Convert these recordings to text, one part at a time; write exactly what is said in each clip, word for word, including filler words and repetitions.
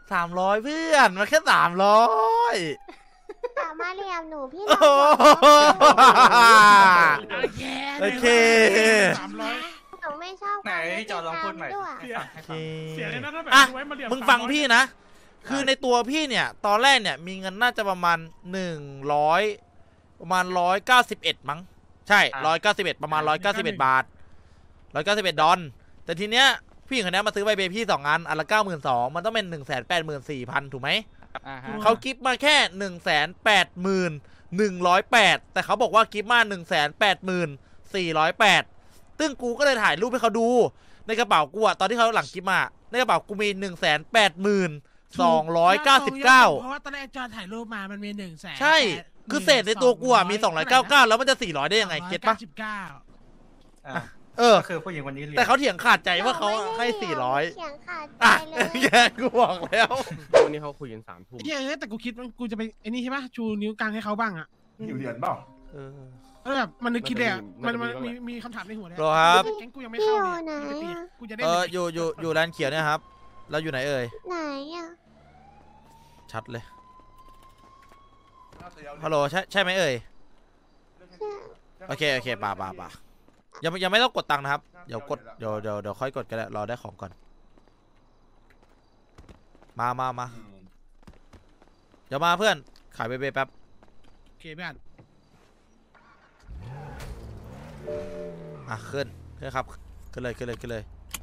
สามร้อยเพื่อนมาแค่สามร้อยสามารถเรียมหนูพี่โอเคโอเคสามร้อยหนูไม่ชอบไหนจอลองพูดใหม่เสียเลยนะถ้าแบบไว้มาเรียมมึงฟังพี่นะคือในตัวพี่เนี่ยตอนแรกเนี่ยมีเงินน่าจะประมาณหนึ่งร้อยประมาณร้อยเก้าสิบเอ็ดมั้งใช่ร้อยเก้าสิบเอ็ดประมาณร้อยเก้าสิบเอ็ดบาทร้อยเก้าสิบเอ็ดดอลแต่ทีเนี้ยพี่คนนี้มาซื้อใบเบพี่สองอันอันละเก้าหมื่นสองมันต้องเป็นหนึ่งแสนแปดหมื่นสี่พันถูกไหมเขากิฟต์มาแค่หนึ่งแสนแปดหมื่นหนึ่งร้อยแปดแต่เขาบอกว่ากิฟต์มาหนึ่งแสนแปดหมื่นสี่ร้อยแปดซึ่งกูก็เลยถ่ายรูปให้เขาดูในกระเป๋ากูอะตอนที่เขาหลังกิฟต์มาในกระเป๋ากูมีหนึ่งแสนแปดหมื่นสองร้อยเก้าสิบเก้าเพราะว่าตอนแรกจอถ่ายรูปมามันมีหนึ่งแสนใช่คือเศษในตัวกูอะมีสองร้อยเก้าสิบเก้าแล้วมันจะสี่ร้อยได้ยังไงเก็ตปะเออคือผู้หญิงคนนี้แต่เขาเถียงขาดใจว่าเขาให้สี่ร้อยเถียงขาดใจเลยแกกูบอกแล้ววันนี้เขาคุยกันสามทุ่มเฮ้ยแต่กูคิดว่ากูจะไปไอ้นี่ใช่ปะชูนิ้วกลางให้เขาบ้างอะอยู่เหรียญเปล่าเออแบบมันนึกคิดเลยมันมันมีมีคำถามในหัวเลยครับแก๊งกูยังไม่เข้าเลยกูจะได้เอออยู่อยู่อยู่แลนด์เขียวเนี่ยครับเราอยู่ไหนเอ่ยไหนอ่ะชัดเลยฮัลโหลใช่ใช่ไหมเอ่ยโอเคโอเคป่าป่าป่ายังยังไม่ต้องกดตังค์นะครับเดี๋ยวกดเดี๋ยวเดี๋ยวเดี๋ยวค่อยกดกันแหละรอได้ของก่อนมามามาเดี๋ยวมาเพื่อนขายเบเบ้แป๊บโอเคเพื่อนอ่ะขึ้นขึ้นครับขึ้นเลยขึ้นเลยขึ้นเลย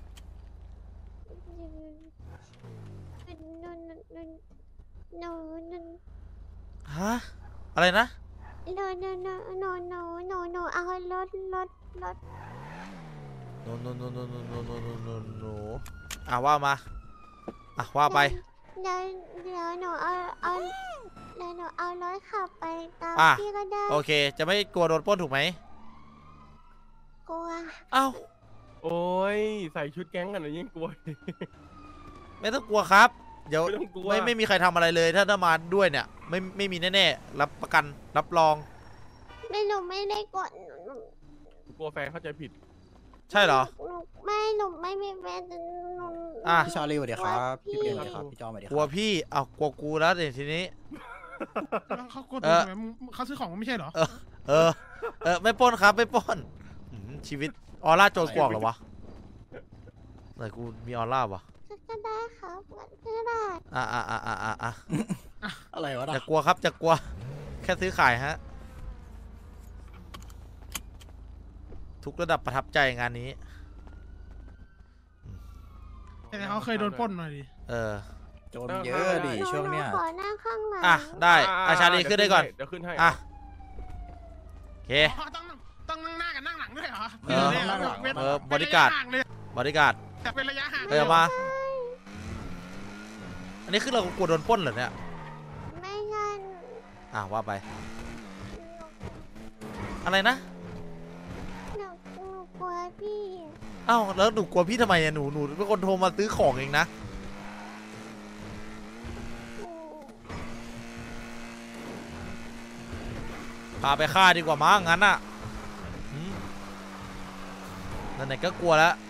ฮะอะไรนะหนูหนูหนูหนูหนูหนูหนูเอารถรถรถหนูหนูหนูหนูหนูหนูหนูหนูหนูหนูอ่ะว่ามาอ่ะว่าไปเดี๋ยวเดี๋ยวหนูเอาเอาเดี๋ยวหนูเอารถขับไปตามพี่ก็ได้โอเคจะไม่กลัวโดนปล้นถูกไหมกลัวอ้าวโอ้ยใส่ชุดแก๊งกันหรือยิ่งกลัวไม่ต้องกลัวครับเดี๋ยวไม่ไม่มีใครทำอะไรเลยถ้าถ้ามาด้วยเนี่ยไม่ไม่มีแน่ๆรับประกันรับรองไม่หนูไม่ได้กดกลัวแฟนเข้าใจผิดใช่เหรอไม่หนูไม่มีแฟนหนูอ่ะพี่ชาลีสวัสดีครับพี่เปียสวัสดีครับพี่จอมสวัสดีครับกลัวพี่เอากลัวกูแล้วเดี๋ยวทีนี้เขากดเขาซื้อของไม่ใช่เหรอเออเออเออไม่ป้นครับไม่ป้นชีวิตออร่าโจรกวกเหรอวะไหนกูมีออร่าวะก็ได้ครับก็ได้อ่ะอ่ะอ่ะอ่ะอ่ะอ่ะอะไรวะจะกลัวครับจะกลัวแค่ซื้อขายฮะทุกระดับประทับใจงานนี้แต่เขาเคยโดนปล้นมาดิเออโจรเยอะดิช่วงเนี้ยขอนั่งข้างหลังอ่ะได้อาชาลีขึ้นได้ก่อนเดี๋ยวขึ้นให้อ่ะโอเคต้องต้องนั่งหน้ากับนั่งหลังด้วยเหรอเออเออบริการบริการเป็นระยะห่างเออมาอันนี้คือเรากลัวโดนปล้นเหรอเนี่ยไม่ใช่อ่ะว่าไปอะไรนะหนูกลัวพี่อ้าวแล้วหนูกลัวพี่ทำไมอะหนูหนูเป็นคนโทรมาซื้อของเองนะพาไปฆ่าดีกว่ามั้งงั้นอะนั่นไหนก็กลัวแล้ว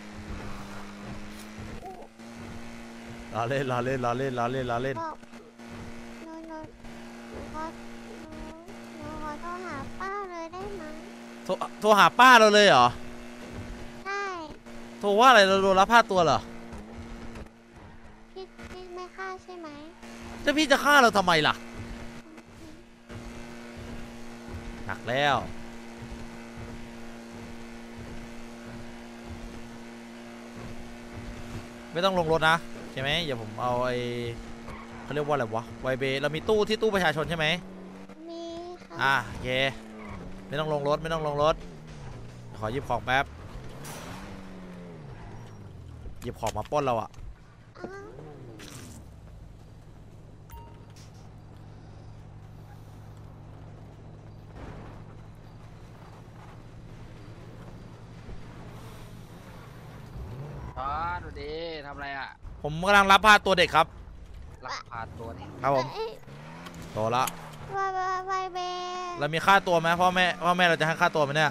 ล้อเล่นล้อเล่นล้อเล่นล้อเล่นล้อเล่นหนูหนูหนูขอหนูขอโทรหาป้าเลยได้ไหมโทรโทรหาป้าเราเลยเหรอใช่โทรว่าอะไรเราโดนลักพาตัวเหรอพี่พี่ไม่ฆ่าใช่ไหมจะพี่จะฆ่าเราทำไมล่ะหนักแล้วไม่ต้องลงรถนะใช่ไหมอย่าผมเอาไอเขาเรียกว่าอะไรวะไวเบเรามีตู้ที่ตู้ประชาชนใช่ไหมมีค่ะอ่ะโอเคไม่ต้องลงรถไม่ต้องลงรถขอหยิบของแป๊บหยิบของมาปล้นเราอะอ๋อดูดิทำอะไรอ่ะผมกำลังรับพาตัวเด็กครับรับพาตัวเด็กครับผมโตละวายวายเบเรามีค่าตัวไหมพ่อแม่พ่อแม่เราจะให้ค่าตัวไหมเนี่ย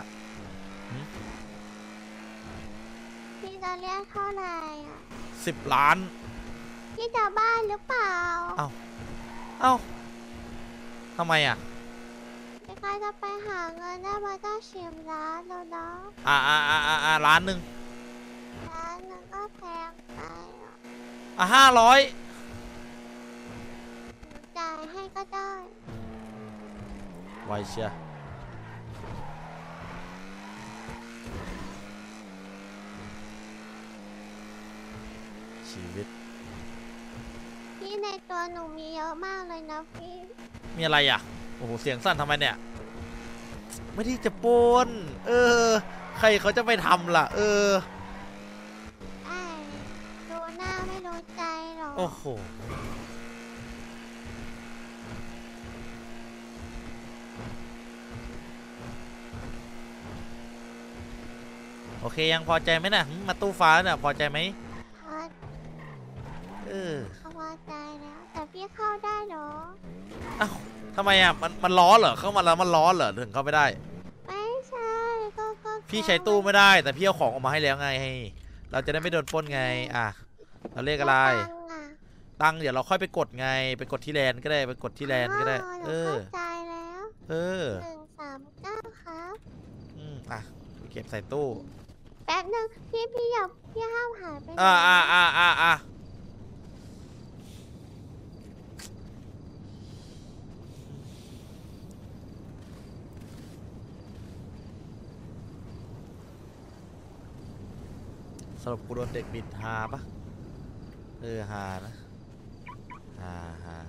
พี่จะเรียกเท่าไหร่อ่ะสิบล้านพี่พี่จะบ้านหรือเปล่าเอ้า เอ้าทำไมอ่ะพี่ใครจะไปหาเงินได้มาต้องชิมร้านแล้วนะอ่าอ่าอ่าอ่าอ่าล้านหนึ่งร้านนึงก็แพงไปอ่ะอ่ะห้าร้อยหนูจ่ายให้ก็ได้ไวเชียชีวิตพี่ในตัวหนูมีเยอะมากเลยนะพี่มีอะไรอ่ะ โอ้โห เสียงสั่นทำไมเนี่ย ไม่ได้จะปล้น เออ ใครเขาจะไปทำล่ะ เออไอ้ดูหน้าไม่รู้ใจหรอกโอ้โห โอเคยังพอใจไหมนะหึมาตู้ฟ้าเนี่ยพอใจไหมพอเออเขาพอใจแล้ว แต่พี่เข้าได้เหรอเอ้าทำไมอ่ะ มันมันล้อเหรอ เข้ามาแล้วมันล้อเหรอถึงเข้าไม่ได้ไม่ใช่ก็ก็พี่ใช้ตู้ไม่ได้ แต่พี่เอาของออกมาให้แล้วไงให้เราจะได้ไม่โดนปล้นไง อ่ะ เราเรียกอะไรตังค์อะตังค์เดี๋ยวเราค่อยไปกดไง ไปกดที่แลนด์ก็ได้ ไปกดที่แลนด์ก็ได้หเอนูอเข้าใจแล้วเออหนึ่งสามเก้าครับอืมอ่ะ เก็บใส่ตู้แป๊บนึงพี่พี่อย่าพี่ห้ามหายไปไหนอ่าอ่าอ่าอ่าอ่าสรุปกูโดนเด็กบิดหาปะเออหานะหาหา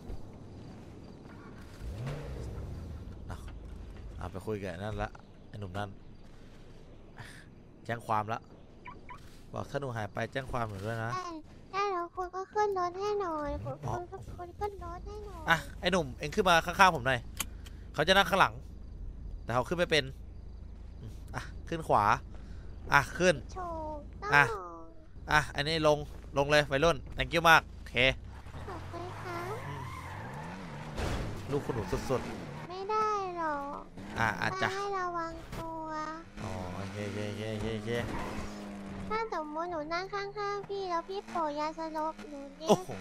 เอาเอาไปคุยกับไอ้นั่นละไอ้หนุ่มนั่นแจ้งความละบอกถ้าหนูหายไปแจ้งความหนูด้วยนะได้ได้แล้วคุณก็ขึ้นรถให้หน่อยคุณอ๋อคุณคุณขึ้นรถให้หน่อยอ่ะไอ้หนุ่มเอ็งขึ้นมาข้างๆผมหน่อยเขาจะนั่งข้างหลัง แต่เขาขึ้นไม่เป็นอืมอ่ะขึ้นขวาอ่ะขึ้นโชว์ต้องอ่ะ อ่ะอันนี้ลงลงเลยวัยรุ่น thank you มากโอเคขอบคุณครับลูกคุณหนูสุดไม่ได้หรอกๆอ่ะอาจจะป้าให้ระวังตัวอ๋อโอเคโอเคโอเคโอเคโอเคถ้าสมมติหนูนั่งข้างๆพี่แล้วพี่โผล่ยาสลบหนูเนี่ยโอ้โห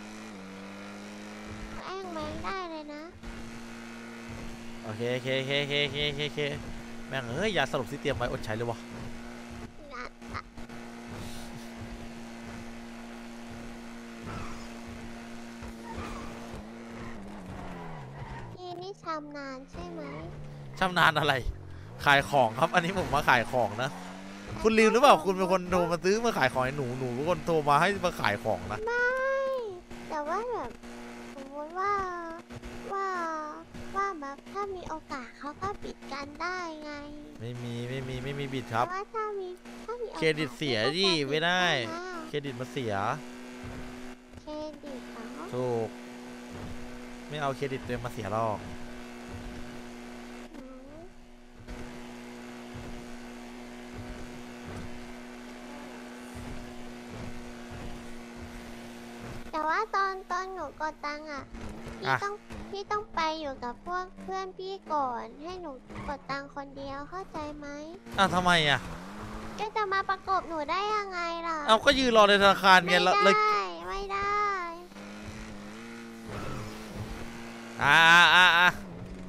แอ้งแมงได้เลยนะโอเคโอเคโอเคโอเคโอเคโอเคโอเคแม่งเอ้ยยาสลบที่เตรียมไว้อดใช้เลยวะนะอะพี่นี่ชำนาญใช่ไหมชำนาญอะไร ขายของครับ อันนี้ผมมาขายของนะ คุณลืมหรือเปล่าคุณเป็นคนโทรมาซื้อมาขายของให้หนูหนูเป็นคนโทรมาให้มาขายของนะไม่ แต่ว่าแบบสมมติว่าว่าว่าแบบถ้ามีโอกาสเขาก็ปิดกันได้ไงไม่มีไม่มีไม่มีบิดครับแต่ว่าถ้ามีถ้ามีโอกาสเครดิตเสียดิขาก็จะไม่ได้ปินะเครดิตมาเสียเครดิตเหรอถูกไม่เอาเครดิตตัวเองมาเสียหรอกอืมแต่ว่าตอนตอนหนูกดตังค์อ่ะ พี่อ่ะต้องพี่ต้องไปอยู่กับพวกเพื่อนพี่ก่อน ให้หนูกดตังค์คนเดียวเข้าใจไหมอ้าวทำไมอ่ะก็จะมาประกบหนูได้ยังไงล่ะเอาก็ยืนรอในธนาคารไงไม่แล้วได้เลยไม่ได้อ่าอ่าอ่าอ่า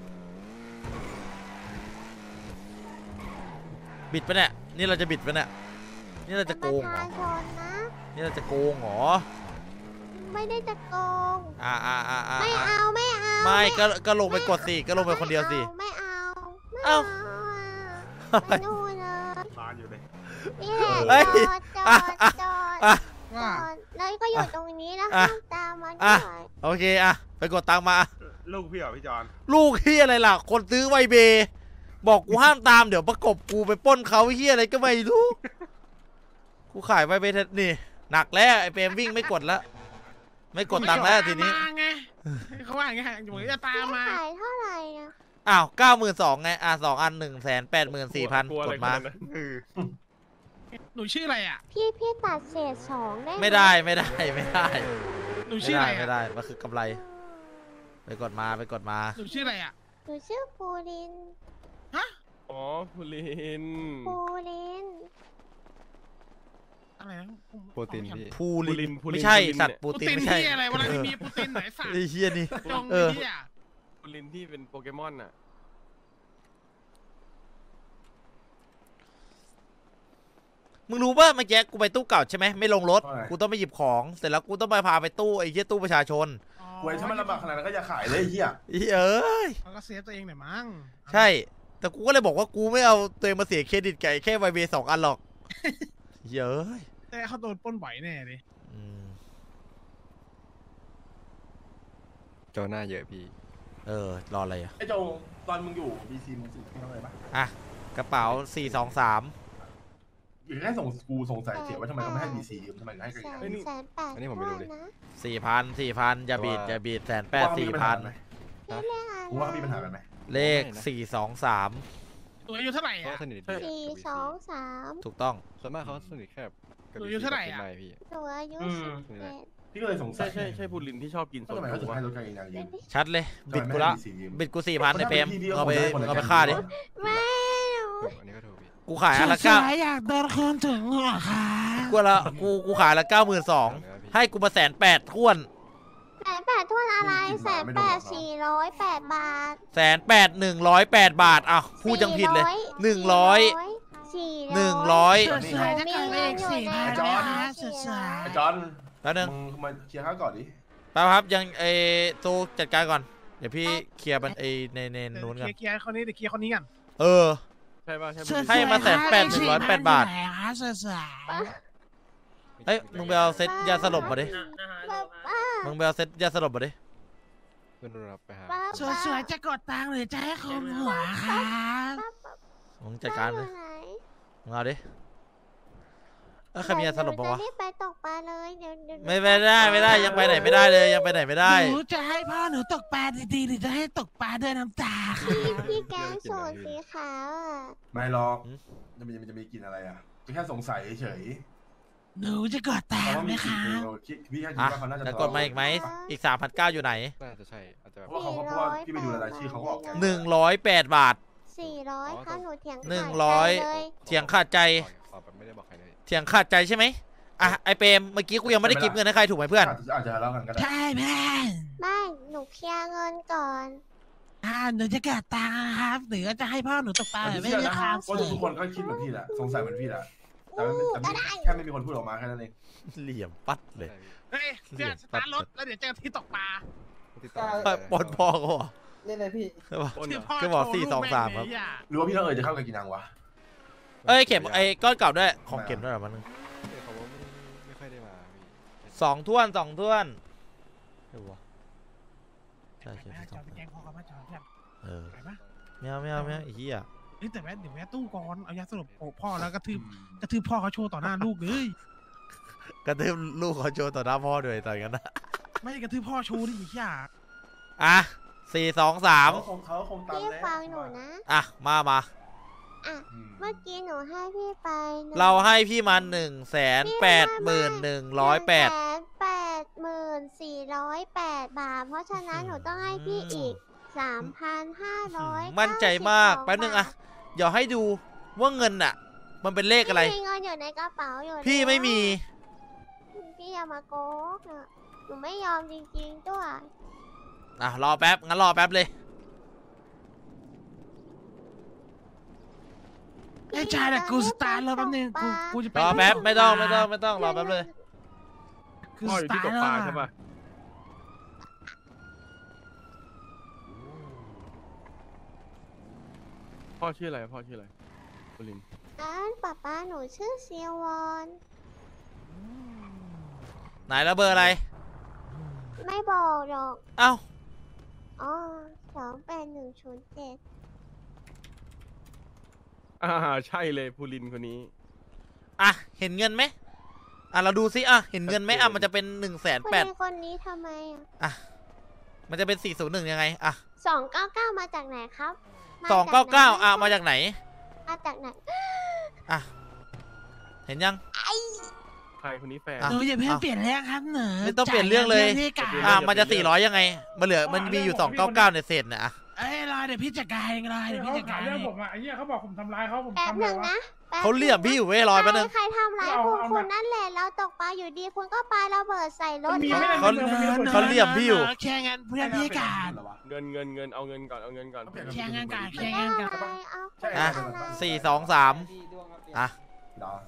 บิดปะเนี่ยนี่เราจะบิดปะเนี่ยนี่เราจะโกงเป็นเหรปอระชาชนนะนี่เราจะโกงเหรอไม่ได้จะโกงอ่าอ่าอ่าอ่าไม่อ่าเอาไม่เอาไม่ก็ก็ลงไปกดสิก็ลงไปคนเดียวสิไม่เอาไม่เอ้าเอาไม่นู่นเลยบานอยู่เลยนี่แหละเฮ้ยจอดจออ่ะดอ่ะจอดอ่ะจอดแล้วก็อยู่ตรงนี้แล้วอ่ะห้ามตามมาอ่ะด้วยโอเคอ่ะไปกดตังค์มาอ่ะลูกพี่เหรอพี่จอนลูกเฮียอะไรล่ะ คนซื้อไวเบย์บอกกูห้ามตามเดี๋ยวประกบกูไปปล้นเขาเฮียอะไรก็ไม่รู้ กูขายไวเบย์นี่หนักแล้วไอเปรมวิ่งไม่กดแล้วไม่กดตังค์แล้วทีนี้มาไงเขาว่าอย่างเงี้ยเหมือนจะตามมาขายเท่าไหร่อะอ้าวเก้าหมื่นสองไงอ่ะสองอันหนึ่งแสนแปดหมื่นสี่พันกลัวอะกไรดขมานาดนั้นเออหนูชื่ออะไรอ่ะพี่พี่ตัดเศษสองได้หไม่ได้ไม่ได้ไม่ได้หนูไม่ชื่อได้อะไรไม่อ่ะได้มันคือกำไร ไปกดมาไปกดมาหนูชื่ออะไรอ่ะหนูชื่อปูลินฮะอ๋อคุณลินปูลินอะไรนะผมโปรตีนพี่พูลินพูลินไม่ใช่พูลินสัตว์เนี่ยปูปูตินตินไม่ใช่ที่อะไรวันนั้นมีปูตินไหนสัตว์ไอ้เฮียนี่จงเออที่อ่ะคุณลินที่เป็นโปเกมอนน่ะมึงรู้ป่ะเมื่อกี้กูไปตู้เก่าใช่ไหมไม่ลงรถกูต้องไปหยิบของเสร็จแล้วกูต้องไปพาไปตู้ไอ้เหี้ยตู้ประชาชนเว้ยถ้ามันลำบากขนาดนั้นก็อย่าขายเลยไอ้เฮียไอ้เอ้ยเขาก็เซฟตัวเองหน่อยมั้งใช่ แต่กูก็เลยบอกว่ากูไม่เอาตัวเองมาเสียเครดิตไก่แค่ไวเบสองอันหรอกเย้ยแต่เขาโดนปล้นบ่อยแน่เลยอืมโจหน้าเยอะพี่เออรออะไรอ่ะไอ้โจตอนมึงอยู่บีซีมึงสิมึงทำอะไรปะอ่ะกระเป๋าสี่สองสามอยู่แค่ส่งกูสงสัยเสียว่าทำไมเขาไม่ให้บีซียืมทำไมถึงให้กันแสอย่างนนี้แสนแปดอันนี้ผมไม่รู้เลยถ้วนนะสี่พันสี่พันอย่าบีดอย่าบีดแสนแปดสี่พันพี่เรียกอะไรกูว่าเขามีปัญหากันไหมเลขสี่สองสามตัวอายุเท่าไหร่เขาอ่ะสนิทสี่สองสามถูกต้องส่วนมากเขาสนิทแค่กับอายุเท่าไหร่อะไม่พี่หนูอายุสิบเอ็ดพี่ก็เลยสงสัใช่ยใช่ใช่พูลินที่ชอบกินว่าโซทำไมเขาถึจูงวะให้รถกันอีกนางยืมชัดเลย บิดกูละทำไมไม่ให้ B C ยืมบิดกูสี่พันในเปรมพี่เอาไปคนละเอาไปฆ่าดิไม่หนูถูกอันนี้ก็ถูกพี่กูขายอันละเก้าอยากโดนคืนถึงหัวค่ะกูละกูกูขายละเก้าหมื่นสองให้กูมาแสนแปดท้วนแสนแปดถ้วนอะไรแสนแปดสี่ร้อยแปดบาทแสนแปดหนึ่งร้อยแปดบาทอ้าวพูดจังผิดเลยหนึ่งร้อยสี่หนึ่งร้อยหนูมีเงินอยู่ในไอ้จอนสี่ร้อยไอ้จอนแป๊บนึงมึงมาเคลียร์ข้าวก่อนดิแป๊บครับยังไอตูจัดการก่อน เดี๋ยวพี่เคลียร์มันไอในในนู้นกันเคลียร์คนนี้เดี๋ยวเคลียร์คนนี้กันเออใช่ป่ะใช่ให้มาแสนแปดหนึ่งร้อยแปดบาท เอ้ยมึงไปเอาเซ็ตยาสลบมาดิป้ามึงไปเอาเซ็ตยาสลบมาดิเพื่อนรับไปหาป้าสวยๆจะกดตังค์หรือจะให้คนหัวค่ะมึงจัดการเลยป้อยู่ไหนมึงเอาดิเอ้ยใครมียาสลบปะวะเดี๋ยหนูจรีบไปตกปลาเลยเดี๋ยวเดี๋ยวหนูไม่ไม่ได้ไม่ได้ยังไปไหนไม่ได้เลยยังไปไหนไม่ได้หนูจะให้พ่อหนูตกปลาดีๆหรือจะให้ตกปลาด้วยน้ำตาค่ะพี่พี่แกงโซนสีขาวอ่ะไม่หรอกจะมีมันจะมีกลิ่นอะไรอ่ะแค่สงสัยเฉยหนูจะกดตัเพงราะว่าค์ไหมมีกลิ่คะนอยู่คิดพี่แค่คิดอ่ะว่าเขาน่าจะแล้วกดมาอีกไหมอีกสามพันเก้าอยู่ไหนน่าจะใช่อาจจะแบบเพราะว่าเขาเพราะว่าพี่ไปดูรายชื่อเขาก็ออกแกงหนึ่งร้อยแปดบาทสี่ร้อยค่ะหนูเถียงหนึ่งขาดร้อยใจเลยเถียงขาดใจตอบแบบไม่ได้บอกใครเลยเถียงขาดใจใช่ไหมอ่ะไอเปรมเมื่อกี้กูยังไม่ได้กิฟเงินให้ใครถูกไหมเพื่อนอาจจะอาจจะทะเลาะกันก็ได้ใช่แม่ไม่หนูเคลียร์เงินก่อนอ่าหนูจะกดตังค์ครับหรือจะให้พ่อหนูตกปลาหรือไม่เชื่อได้นะครับ ว่าสิทุกคนก็คิดเหมือนพี่แหละสงสัยเหมือนพี่แหละแต่ไม่แต่ไม่แค่ไม่มีคนพูดออกมาแค่นั้นเองเหลี่ยมปัดเลยเฮ้ยเพื่อนสตาร์ทรถแล้วเดี๋ยวเจอที่ตกปลาติดต่อปนพ่อเขาเหรอเล่นเลยพี่ใช่ปะปล้นที่เหรอพ่อก็บอกโชว์สี่ลูสองสามแครับเลยอะหรือว่าพี่ต้องเอ๋ยจะเข้ากับกินังวะเอ้ยเข็มไอ้ก้อนเก่าด้วยของเข็มด้วยเหรอมันงเขาไม่ไม่ค่อยได้มาพี่สองท้วนสองท้วนเดี๋ยววะใช่ใช่ไปสจออง ดไปท้วนแกงพอกันมาจอดเพื่อนเออไปปะไม่เอาไม่เอาไม่เอาไอ้เหี้ยเฮ้ยแต่แม่เดี๋ยวแม่ตู้ก่อนเอายาสลบโปะพ่อแล้วกระทืบกระทืบพ่อเขาโชว์ต่อหน้าลูกเลยกระทืบลูกเขาโชว์ต่อหน้าพ่อด้วยต่อยกันนะไม่กระทืบพ่อโชว์ดิอีกอย่างอ่ะสี่สองสามเขาคงเขาคงตามพี่แล้วฟังหนูนะอ่ะมามาอ่ะอืมเมื่อกี้หนูให้พี่ไปหนึ่งเราให้พี่มาหนึ่งแสนแปดหมื่นหนึ่งร้อยแปดหนึ่งแสนแปดหมื่นสี่ร้อยแปดบาท เพราะฉะนั้นหนูต้องให้พี่อีกสามพันห้าร้อยมั่นใจมากแป๊บนึงอะเดี๋ยวให้ดูว่าเงินอะมันเป็นเลขอะไรพี่มีเงินอยู่ในกระเป๋าอยู่พี่ไม่มีพี่อย่ามาโกหกอะหนูไม่ยอมจริงๆด้วยอ่ะรอแป๊บงั้นรอแป๊บเลยไอ้ชายแต่กูสตาร์ทแล้วแป๊บนึงกูกูจะไปรอแป๊บไม่ต้องไม่ต้องไม่ต้องรอแป๊บเลยคือพ่อสอยู่ตาที่ร์ตทกแล้วปลาอะใช่ป่ะพ่อชื่ออะไรพ่อชื่ออะไรพูลินร้านป้าป้าหนูชื่อเซียวอนไหนแล้วเบอร์อะไรไม่บอกหรอกเอ้าอ๋อสองแปดหนึ่งศูนย์เจ็ดอ่าใช่เลยพูลินคนนี้อ่ะเห็นเงินไหมอ่ะเราดูซิอ่ะเห็นเงินไหมอ่ะมันจะเป็นหนึ่งแสนคนแปดนี้คนนี้ทำไมอ่ะอ่ะมันจะเป็นสี่ศูนย์หนึ่งยังไงอ่ะสองเก้าเก้ามาจากไหนครับมสองเก้าเก้าอ่ะมาจากไหนมาจากไหนอ่ะเห็นยังใครคนนี้แฟนอ่ะหนูอย่าเพิ่งเปลี่ยนเรื่องครับหนูไม่ต้องเปลี่ยนเรื่องเลยจ่างินที่กาเปลี่ยนอ่ะเรื่องมันจะสี่ร้อยยังไงมันเหลือมันมีอยู่สองเก้าเก้าในเศษนะอ่ะเอ้ยรอเดี๋ยวพี่จัดการเองเลยเดี๋ยวพี่เขาจัดหาการเรื่องเองผมอ่ะไอ้เหี้ยเขาบอกผมทำร้ายเขาผมแป๊บทำหอะไรนึ่งวะนะแป๊บเขาเหลี่ยมพี่อยู่เว้ยรอยแป๊บนึงใครทำร้ายเอาคุณเอาคุณแบบนั่นแหละเราตกปลาอยู่ดีคุณก็ปาระเบิดใส่รถมันมีนะไม่ได้เขาในเมืองมันมีระเบิดเขาเหลี่ยมพี่อยู่แชร์เงินเพื่อนพี่การเงินเงินเงินเอาเงินก่อนเอาเงินก่อนแชร์เงินการแชไม่ร์ได้เงินอะการไรเอาใช่อ่ะอะไรสี่สองสามอ่ะดอ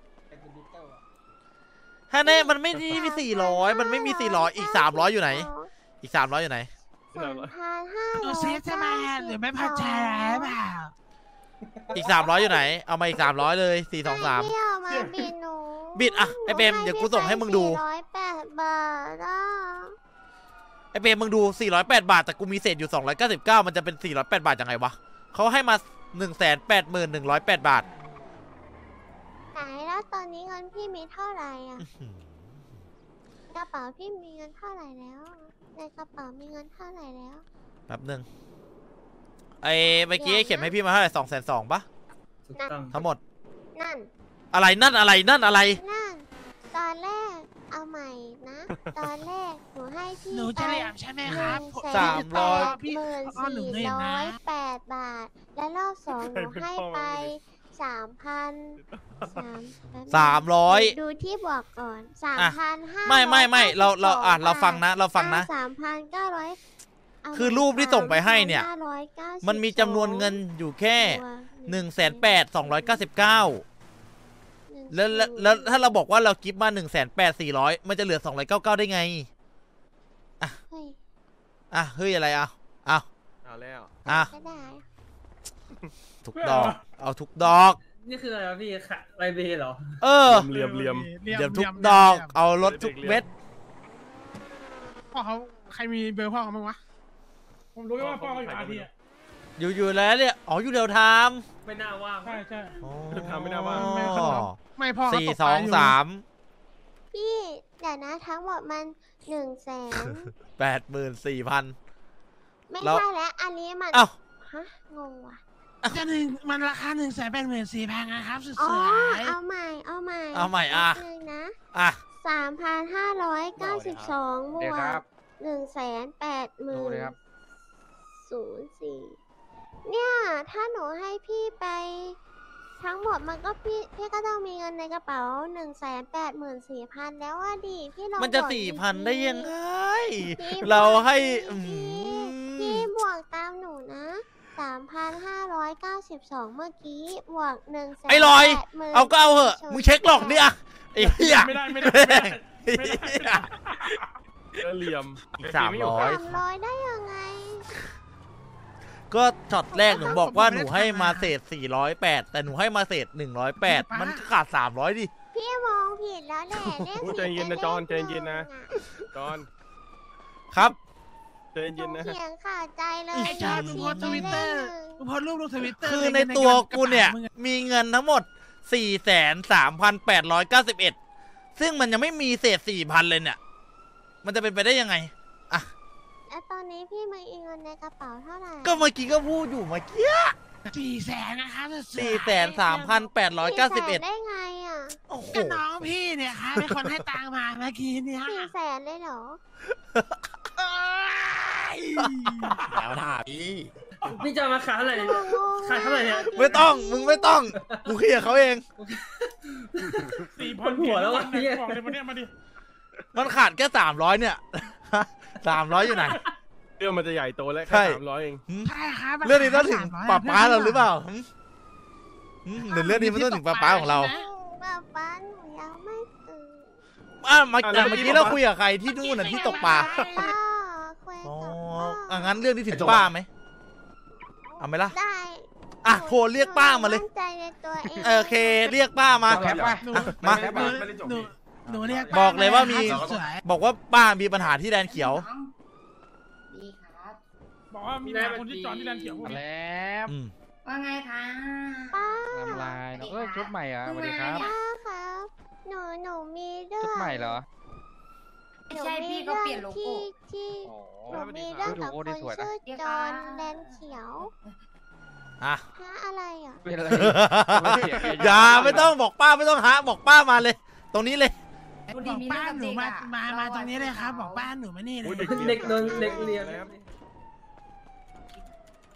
ถ้าแน่มันไม่มีมีสี่ร้อยมันไม่มีสี่ร้อยอีกสามร้อยอยู่ไหน อีกสามร้อยอยู่ไหนสามพันห้าหนูร้อยเซฟจะมาหรือไม่พอใจเปล่าอีกสามร้อยอยู่ไหนเอามาอีกสามร้อยเลยสี่สองสามพี่เอามาบิดหนูบิดอะไอ้เบมเดี๋ยวกูส่งให้มึงดูร้อยแปดบาทอ่ะไอเปรมมึงดูสี่ร้อยแปดบาทแต่กูมีเศษอยู่สองร้อยเก้าสิบเก้ามันจะเป็นสี่ร้อยแปดบาทยังไงวะเขาให้มาหนึ่งแสนแปดหมื่นหนึ่งร้อยแปดบาทไหนแล้วตอนนี้เงินพี่มีเท่าไหร่อ่ะกระเป๋าพี่มีเงินเท่าไหร่แล้วในกระเป๋ามีเงินเท่าไหร่แล้วแป๊บหนึงไอเมื่อกี้ไอ้เข็มให้พี่มาเท่าไหร่สองแสนสองปะนั่นทั้งหมดนั่นอะไรนั่นอะไรนั่นอะไรนั่นตอนแรกเอาใหม่นะ ตอนแรกหนูให้พี่หนูจะเหลี่ยมใช่ไหมครับสามร้อยหมื่นอ้อหนูสี่เหลี่ยมร้นะอยแปดบาท และรอบสองหนูให้ไปสามพันสามสามร้อยดูที่บอกก่อนสามพันห้าไม่ไม่ไม่เราเราอ่ะเราฟังนะ เราฟังนะสามพันเก้าร้อยคือรูปที่ส่งไปให้เนี่ย มันมีจำนวนเงินอยู่แค่หนึ่งแสนแปดสองร้อยเก้าสิบเก้าแล้วแล้วแล้วถ้าเราบอกว่าเรากิฟต์มาหนึ่งแสนแปดสี่ร้อยมันจะเหลือสองร้อยเก้าเก้าได้ไงเฮ้ยอ่ะเฮ้ยอะไรอ่ะอ่ะเอาแล้วอ่ะไม่ได้ทุกดอก เอาทุกดอกนี่คืออะไรวะพี่ค่ะไรเบเหรอเออเหลี่ยมเหลี่ยมเดี๋ยวทุกดอก เอารถทุกเม็ดพ่อเขาใครมีเบอร์พ่อเขาบ้างวะผมรู้แค่ว่าพ่อเขาอยู่อาร์ทีอ่ะอยู่อยู่แล้วเนี่ยอ๋ออยู่เร็วไทม์ไม่น่าว่างใช่ใช่ทำไม่ได้ว่าไม่พ่อเขาสี่ตกสปอลาง อยู่สามพี่เดี๋ยวนะทั้งหมดมันหนึ่งแสนแปดหมื่นสี่พันไม่แล้วใช่แล้วอันนี้มันอ้าวฮะงงว่ะจะหนึ่งมันราคาหนึ่งแสนแปดหมื่นสี่พันนะครับสุดอ๋อสวยเอาใหม่เอาใหม่เอาใหม่อ่ะแป๊บนึงนะอ่ะสามพันห้าร้อยเก้าสิบสองบเดี๋ยววคกรับหนึ่งแสนแปดหดูมื่นเลยครับศูนย์สี่เนี่ยถ้าหนูให้พี่ไป ทั้งหมดมันก็พี่พี่ก็ต้องมีเงินในกระเป๋าหนึ่งแสนแปดหมื่นสี่พันแล้วว่าดีพี่ลองมันจะบวกสี่ดีๆพันได้ยังไงพี่เราให้บวกอืดีๆพี่มบวกตามหนูนะสามพันห้าร้อยเก้าสิบสองเมื่อกี้บวกหนึ่งแสนไอ้ลอยแปดหมื่นเอาก็เอาเหอะ มึงเช็คหลอกดิอ่ะไอ้เหี้ยไม่ได้ไม่ได้ไม่ได้ไม่ได้แล้วเหลี่ยมอีกสามร้อยสามร้อยได้ยังไงก็ช็อตแรกหนูบอกว่าหนูให้มาเศษสี่ร้อยแปดแต่หนูให้มาเศษหนึ่งร้อยแปดมันขาดสามร้อยดิพี่มองผิดแล้วแหละเลขโอ้ผิดใจเย็นนะไอ้จอนลขใจเย็นนะหงอจอนครับใจเย็นหนะเถียงขาดใจเลยไอ้จอนมึงโพสทวิตเตอร์มึงโพสรูปลงทวิตเตอร์คือในตัวกูเนี่ยมีเงินทั้งหมดสี่แสนสามพันแปดร้อยเก้าสิบเอ็ดซึ่งมันยังไม่มีเศษสี่พันเลยเนี่ย มันจะเป็นไปได้ยังไง อ่ะแล้วตอนนี้พี่มีเงินในกระเป๋าเท่าไหร่ก็เมื่อกี้ก็พูดอยู่เมื่อกี้สี่แสนนะครับสุดสวยสี่แสนสามพันแปดร้อยเก้าสิบเอ็ดสี่แสนได้ไงอ่ะโอ้โหก็น้องพี่เนี่ยครับเป็นคนให้ตังค์มาเมื่อกี้เนี่ยสี่แสนเลยเหรอเอ้ยแล้วถามพี่พี่จะเอามาขายเท่าไหร่เนี่ย ขายเท่าไหร่เนี่ยไม่ต้อง มึงไม่ต้อง กูเคลียร์เขาเองสี่พันหัวแล้ววะเนี่ยบอกเลยมาเนี่ยมาดิมันขาดแค่สามร้อยเนี่ย สามร้อยอยู่ไหนเรื่องมันจะใหญ่โตแล้วใช่แค่สามร้อยเองใช่ครับเรื่องนี้ต้องถึงสมยป้าป้าเราหรือเปล่าหึหึหรือเรื่องนี้มันต้องถึงป้าป้าของเราป้าป้าหนูยังไม่ตื่นอ่ะมาอ่ะแต่แล้วเมื่อกี้เมื่อกี้เราคุยกับใครที่นู่นน่ะที่ตกปลาป้าคุยอ๋อกับป้าอ่ะงั้นเรื่องนี้ถึงป้าไหมเอาไหมล่ะได้อ่ะโทรเรียกป้ามาเลยหนูมั่นใจในตัวเองเออโอเค เรียกป้ามาแคปป่ะหนูอ่ะมาแค่หนูไม่ได้จบหนูดีหนูเรียกบอกเลยว่ามีป้นะครับสวยบอกว่าป้ามีปัญหาที่แดนเขียวดีครับบอกว่ามีนาคนที่จอนที่แดนเขียวพวกนี้แล้วอืมว่าไงคะป้าทำลายเนอะเอ้ยชุดใหม่อ่ะสวัสดีครับป้าครับหนูหนูมีเรื่ชุอดงใหม่เหรอไม่ใช่พี่ก็เปลี่ยนโลโก้ที่ที่โอ้หนูมีเรื่องกับคนชื่อจอห์นแดนเขียวอ่ะฮะอะไรอ่ะเป็นอะไรอย่าไม่ต้องบอกป้าไม่ต้องหาบอกป้ามาเลย ตรงนี้เลยดูบดีอกมีป้าเรื่องกับหนูเด็กมาอะมามาตรงนี้เลยครับ บอกป้าหนูมานี่เลโอ้ยยเด็กเด็กโดนเด็กเรียนแล้ว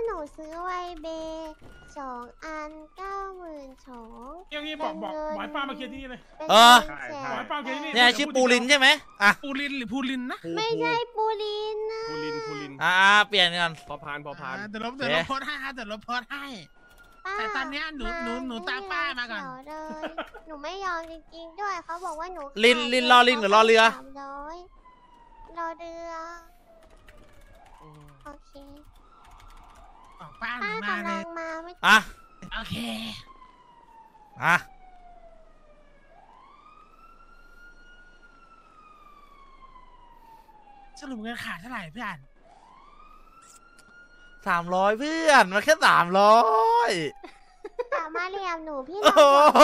หนูซื้อไวเบสองอันเก้าหมื่นสองเรื่องนี้บอกบอกบอกให้ป้ามาเคลียร์ที่นี่เลยเออบอกให้ป้ามาเคลียร์ที่นี่เนี่ยชื่อปูลินใช่ไหมอ่ะปูลินหรือพูลินนะไม่ใช่ปูลินนะภูลินภูลินอ่าเปลี่ยนกันพอพานพอพานอ่าเดี๋ยวลบเดี๋ยวลบโพสต์ให้ฮะเดี๋ยวลบโพสต์ให้ป้าแต่ตอนเนี้ยหนูหนูหนูตามป้ามาก่อนเขียวเลยหนูไม่ยอมจริงๆด้วยเขาบอกว่าหนูลินลินรอลิงหรือรอเรือสามร้อยรอเรือโอเคบอกป้าหนูป้ามาเลกำลัยงมาไม่อ่ะโอเคอ่ะสรุปเงินขาดเท่าไหร่เพื่อนสามร้อยเพื่อนมาแค่สามร้อยสามารถเรียมหนูพี่โอ้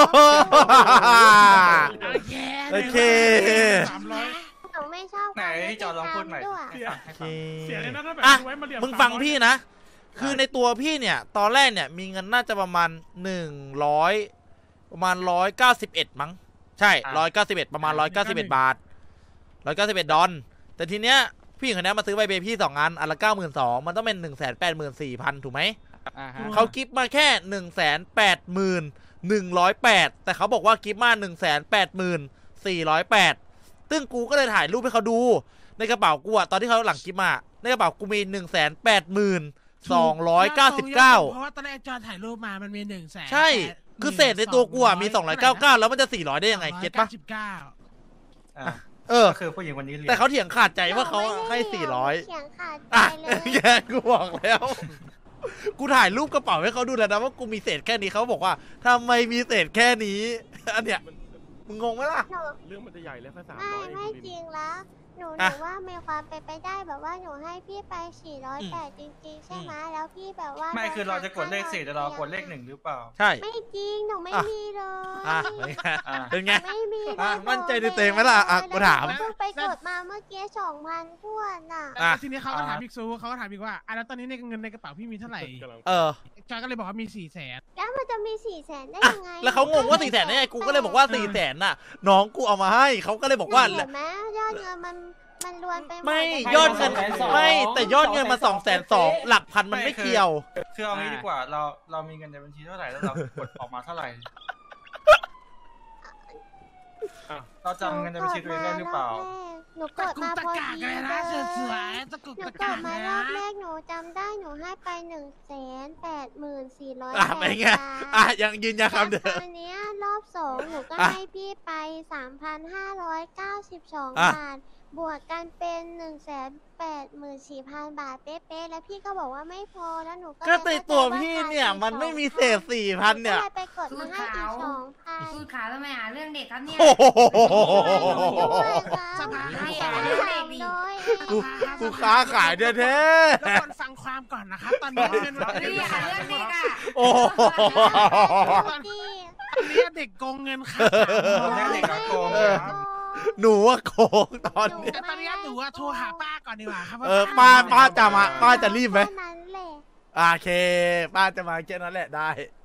น้องโหโอเคโอเคสามร้อยหนูไม่ชอบไหนจอลองพูดใหม่ด้วยเสียเสียเลยนะถ้าแบบอ่ะไว้มาเรียมมึงฟังพี่นะ คือในตัวพี่เนี่ย ตอนแรกเนี่ยมีเงินน่าจะประมาณหนึ่งร้อยประมาณร้อยเก้าสิบเอ็ดมั้ง ใช่ร้อยเก้าสิบเอ็ดประมาณร้อยเก้าสิบเอ็ดบาทร้อยเก้าสิบเอ็ดดอลแต่ทีเนี้ยพี่หญิงคนนี้มาซื้อใบเบพี่สองอันอันละเก้าหมื่นสองมันต้องเป็นหนึ่งแสนแปดหมื่นสี่พันถูกไหมเขากิฟต์มาแค่หนึ่งแสนแปดหมื่นหนึ่งร้อยแปดแต่เขาบอกว่ากิฟต์มาหนึ่งแสนแปดหมื่นสี่ร้อยแปดซึ่งกูก็เลยถ่ายรูปให้เขาดูในกระเป๋ากูอะตอนที่เขาหลังกิฟต์มาในกระเป๋ากูมีหนึ่งแสนแปดหมื่นสองร้อยเก้าสิบเก้าเพราะว่าตอนแรกจอถ่ายรูปมามันมีหนึ่งแสนใช่คือเศษในตัวกูอะมีสองร้อยเก้าสิบเก้าแล้วมันจะสี่ร้อยได้ยังไงเก็ตปะสิบเก้าเออคือผู้หญิงคนนี้เรียนแต่เขาเถียงขาดใจว่าเขาให้สี่ร้อยเขียงขาดใจอ่ะเลยแกกูบอกแล้ว กูถ่ายรูปกระเป๋าให้เขาดูแล้วนะว่ากูมีเศษแค่นี้เขาบอกว่าทำไมมีเศษแค่นี้ อันเนี้ยมึงงงไหมล่ะหนูเรื่องมันจะใหญ่แล้วแค่สามไม่ร้อยไม่จริงแล้วหนูหอ่ะนูว่ามีความเป็นไปได้แบบว่าหนูให้พี่ไปสี่ร้อยแปดจริงๆใช่ไหมแล้วพี่แบบว่าไม่คือเราจะกดเลขสี่แต่เรากดเลขหนึ่งหรือเปล่าใช่ไม่จริงหนูไม่อ่ะมีเลยอ่ะอ่ะเป็นไงไม่มีอ่ะเลยมั่นใจในตัวเองไหมล่ะอ่ะกูถามแล้วหนูเพิ่งไปกดมาเมื่อกี้สองพันท้วนน่ะอ่ะแล้วทีนี้เขาก็ถามอีกซูเขาก็ถามอีกว่าอ่ะแล้วตอนนี้ในเงินในกระเป๋าพี่มีเท่าไหร่กำลังเออจอยก็เลยบอกว่ามีสี่แสนแล้วมันจะมีสี่แสนได้อ่ะยังไงแล้วเขางงว่าสี่แสนได้ไงกูก็เลยบอกว่าสี่แสนน่ะ น้องกูเอามาให้เขาก็เลยบอกว่าเห็นไหมยอดเงินมันมันรวนไปหมดไม่เลยยอดเงินไม่แต่ยอดเงินมาสองแสนสองหลักพันมันไม่เกี่ยวคือเอางี้ดีกว่าเราเรามีเงินในบัญชีเท่าไหร่แล้วเรากดออกมาเท่าไหร่เราจำเงินในบัญชีตัวเองได้หรือเปล่าหนูกตะดกุกมาตะพอกากดีเลยเลนะยสวยๆตะกุกหนูตะกกาดกมาเลยรอบนะแรกหนูจำได้หนูให้ไปหนึ่งแสนแปดหมื่นสี่ร้อยอ่ะเป็นไงอ่ะยังยืนยันคำเดิมตอนนี้รอบสองหนูก็อ่ะให้พี่ไปสามพันห้าร้อยเก้าสิบสองอ่ะบาท บวกกันเป็นหนึ่งแสนแปดหมื่นสี่พันบาทเป๊ะๆแล้วพี่ก็บอกว่าไม่พอแล้วหนูก็ก็ในตัวพี่เนี่ยมันไม่มีเศษสี่พันเนี่ยหก็ลไปกดมาให้อีกสองพันสูตรขาวทำไมหาเรื่องเด็กครับเนี่ยโอ้โหสภาไม่ค้าหาเรื่องเด็กดิกูกูค้าขายแท้แท้แล้วคนฟังความก่อนนะครับตอนนี้เงินเฮ้ยหาเรื่องเด็กอ่ะโอ้โหตอนนี้เด็กโกงเงินค่ะเด็กโกงเออ หนูว่าโกงตอนเนี้ยแต่ตอนนี้หนูว่าโทรหาป้าก่อนดีกว่าครับว่าเออป้าป้าจะมาป้าจะรีบไหมแค่นั้นแหละโอเค ป้าจะมาแค่นั้นแหละได้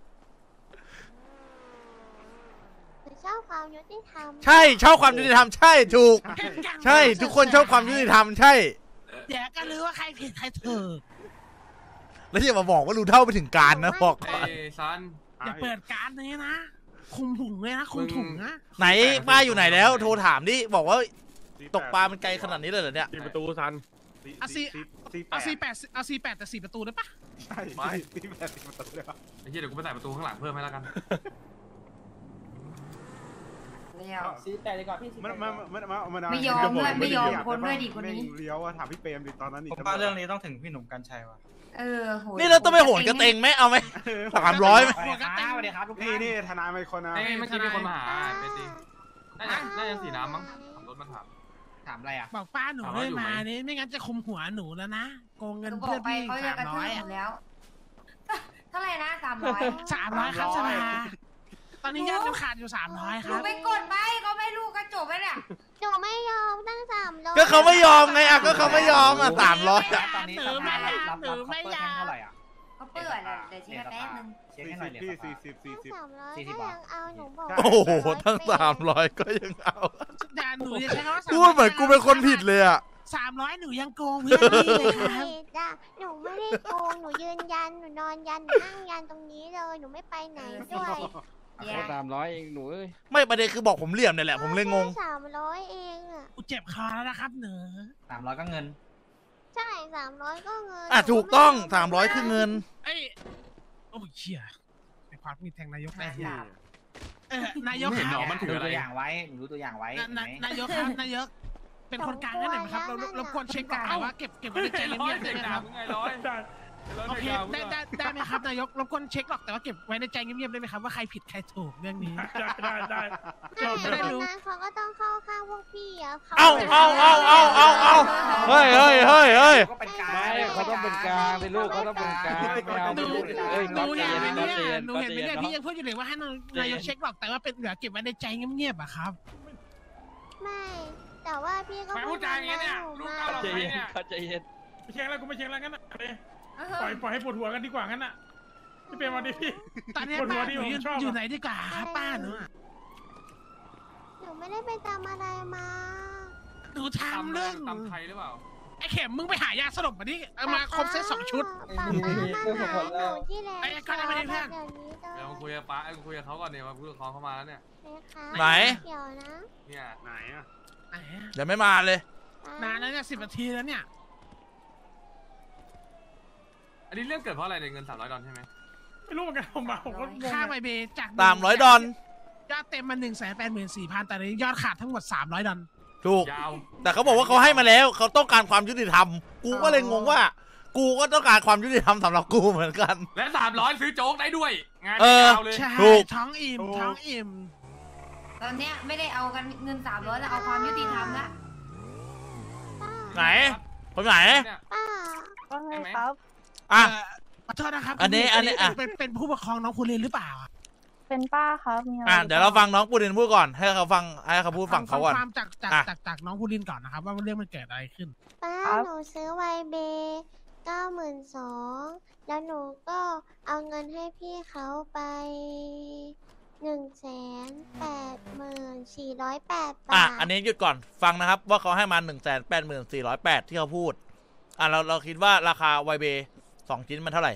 หนูชอบความยุติธรรมใช่ชอบความยุติธรรมใช่ถูก ใช่ทุกคนชอบความยุติธรรมใช่เดี๋ยวก็รู้ว่าใครผิดใครถูกแล้วอย่ามาบอกว่ารู้เท่าไปถึงการนะบอกก่อนซันอย่าเปิดการนี้นะ คุมถุงเลยนะคุมถุงนะไหนป้าอยู่ไหนแล้ว โทรถามดิบอกว่าตกปลามันไกลขนาดนี้เลยเหรอเนี่ยสี่ประตูซันเอาซีเอาซีแปดเอาซีแปดแต่สี่ประตูได้ปะใช่สี่แปดสิบประตูเลยครับไอ้เหี้ยเดี๋ยวกูไปใส่ประตูข้างหลังเพิ่มให้แล้วกันเลี้ยวสีแต่ดีกว่าพี่มันมันมันมันมันไม่ยอมด้วยไม่ยอมคนด้วยดิคนนี้เลี้ยวอะถามพี่เปรมดิตอนนั้นนี่ผมว่าเรื่องนี้ต้องถึงพี่หนุ่มกัญชัยว่ะเออโหนี่เราต้องไปโหนกระเตงไหมเอาไหมสามร้อยไหมหัวกระเตงสวัสดีครับทุกนี่นี่ทนายเป็นคนนะเมื่อกี้มีคนมาหาอ่าเป็นดิน่าจะน่าจะสีน้ำมั้งขับรถมาถามถามอะไรอ่ะบอกป้าหนูไม่มานี่ไม่งั้นจะคุมหัวหนูแล้วนะโกงเงินบอเพื่อก นไปพี่เขาจะสามกระร้ทือยบผมแล้ว เท่าไหร่นะสามร้อยสามร้อยครับสภาตอนนี้ยอดมันขาดอยู่สามร้อยคหนูรับไปกดไปเขาไม่รู้กระจบไปเนี่ยหนูไม่ยอมตั้งสามร้อยก็เขาไม่ยอมไงอ่ะก็เขาไม่ยอมอ่ะสามร้อยตอนนี้หสรือภาไม่รับหรือไม่ยอมเท่าไหร่อ่ะเขาเปิดเลยเดี๋ยวเช็คแป๊บนึงเช็คสี่ให้หน่สิอยบเลยพี่สี่สิบสี่สิบสามร้อยสี่สิก็บบาทยังเอาหนูบอกโอ้โหทั้งสามร้อยก็ยังเอาด่าหนูจะใช้คำว่าพูดเหมือนกูเป็นคนผิดเลยอ่ะสามร้อยหนูยังโกงเพื่อนพี่เลยครับผิดอ่ะหนูไม่ได้โกงหนูยืนยันหนูนอนยันหนูนั่งยันตรงนี้เลยหนูไม่ไปไหนด้วยเดี๋ยวสามร้อยเองหนูเอ้ยไม่ประเด็นคือบอกผมเหลี่ยมเนี่ยแหละผมเลยงงสามร้อยเองอ่ะกูเจ็บคอแล้วนะครับเหนือสามร้อยก็เงินใช่สามร้อยก็เงินอ่ะถูกต้องสามร้อยคือเงินไอ้โอ้ยเชี่ยไอ้ความมีแทงนายกแม่เออนายกไม่เห็นคหรรัอบ มันถือตัวอย่างไว้ดูตัวอย่างไว้นะนะนายกครับนายก เป็นคนกลางได้ไหมครับเราเราควรเช็คก่อนนะว่าเก็บเก็บไว้ในใจเงียบๆได้ไหมครับไงร้อยได้โอเคได้ได้ได้ไหมครับนายกรบกวนเช็คหรอกแต่ว่าเก็บไว้ในใจเงียบๆได้ไหมครับว่าใครผิดใครถูกเรื่องนี้ได้ได้ได้ไม่วันนั้นเขาก็ต้องเข้าข้างพวกพี่อ่ะเอาเอาเอาเอาเอาเอาเฮ้ยเฮ้ยเฮ้ยเฮ้ยก็เป็นกลางไม่เขาต้องเป็นกลางเป็นลูกเขาต้องเป็นกลางไม่เอาหนูเอ้ยหนูเห็นไหมก็เนี่ยเย็นหนูก็เห็นไหมเย็เนี่ยนพี่ยังพูดอยู่เลยว่าให้นายกเช็คหรอกแต่ว่าเป็นเหลือเก็บไว้ในใจเงียบๆอะครับไม่แต่ว่าพี่ก็ไม่พูดจาอย่างเงี้ยเนี่ยลูกเก้าเราใจใครเย็นเนี่ยเขาใจเย็นไม่เช็คแล้วกูไม่เช็คแล้วงั้นน่ะปล่อยปล่อยให้ปวดหัวกันดีกว่างั้นน่ะพี่เป็นมาดิพี่ตอนนี้คนหัป้าวนี่หนูผมอยู่ชอบอยู่ไหนดีกว่าครับป้าหนูอะหนูไม่ได้ไปทำอะไรมาหนูทำเรื่องตำไทยหรือเปล่าไอ้เข็มมึงไปหายาสลบมาดิเอามาครบเซตสองชุดป๊าป๊ามาหาหนูที่แลนด์ไอ้ก็ได้ไม่ได้เพื่อนเดี๋ยวนี้เลยเดี๋ยวมาคุยกับป้าเอ้ยคุยกับเขาก่อนเนี่ยมาพูดกับเขาเข้ามาแล้วเนี่ยนะคะไหนเดี๋ยวนะเนี่ยไหนอ่ะไหนอะเดี๋ยวไม่มาเลยนานแล้วเนี่ยสิบนาทีแล้วเนี่ยอันนี้เรื่องเกิดเพราะอะไรในเงินสามร้อยดอลใช่ไหมไม่รู้เหมือนกันผมมาผมก็ค่าใบเบจากสามร้อยดอลยอดเต็มมาหนึ่งแสนแปดหมื่นสี่พันแต่ในยอดขาดทั้งหมดสามร้อยดอลถูกยาวแต่เขาบอกว่าเขาให้มาแล้ว เขาต้องการความยุติธรรม กูก็เลยงงว่า กูก็ต้องการความยุติธรรมสำหรับกูเหมือนกันและสามร้อยซื้อโจ๊กได้ด้วยงานเออยาวเลยใช่ถูกท้องอิ่มท้องอิ่มตอนเนี้ยไม่ได้เอากันเงินสามร้อยแล้วเอาความยุติธรรมละไหนคนไหนเนี่ยป้าว่าไงครับอ่ะเอ่อขอโทษนะครับอันนี้อันนี้อ่ะเป็นเป็นผู้ปกครองน้องคุณเรนหรือเปล่าอะเป็นป้าครับมีอะไรอ่ะเดี๋ยวเราฟังน้องปูดินพูดก่อน ให้เขาฟังให้เขาพูดฝั่งเขาก่อนความจากจากอ่ะจากจากน้องคุณเรนก่อนนะครับ ว่าเรื่องมันเกิดอะไรขึ้นป้าหนูซื้อไวเบเก้าหมื่นสองแล้วหนูก็เอาเงินให้พี่เขาไปหนึ่งแสนแปดหมื่นสี่ร้อยแปดบาอ่ะทอันนี้หยุดก่อนฟังนะครับ ว่าเขาให้มาหนึ่งแสนแปดหมื่นสี่ร้อยแปดที่เขาพูด อ่ะเราเราคิดว่าราคาไวเบสองชิ้นมันเท่าไหร่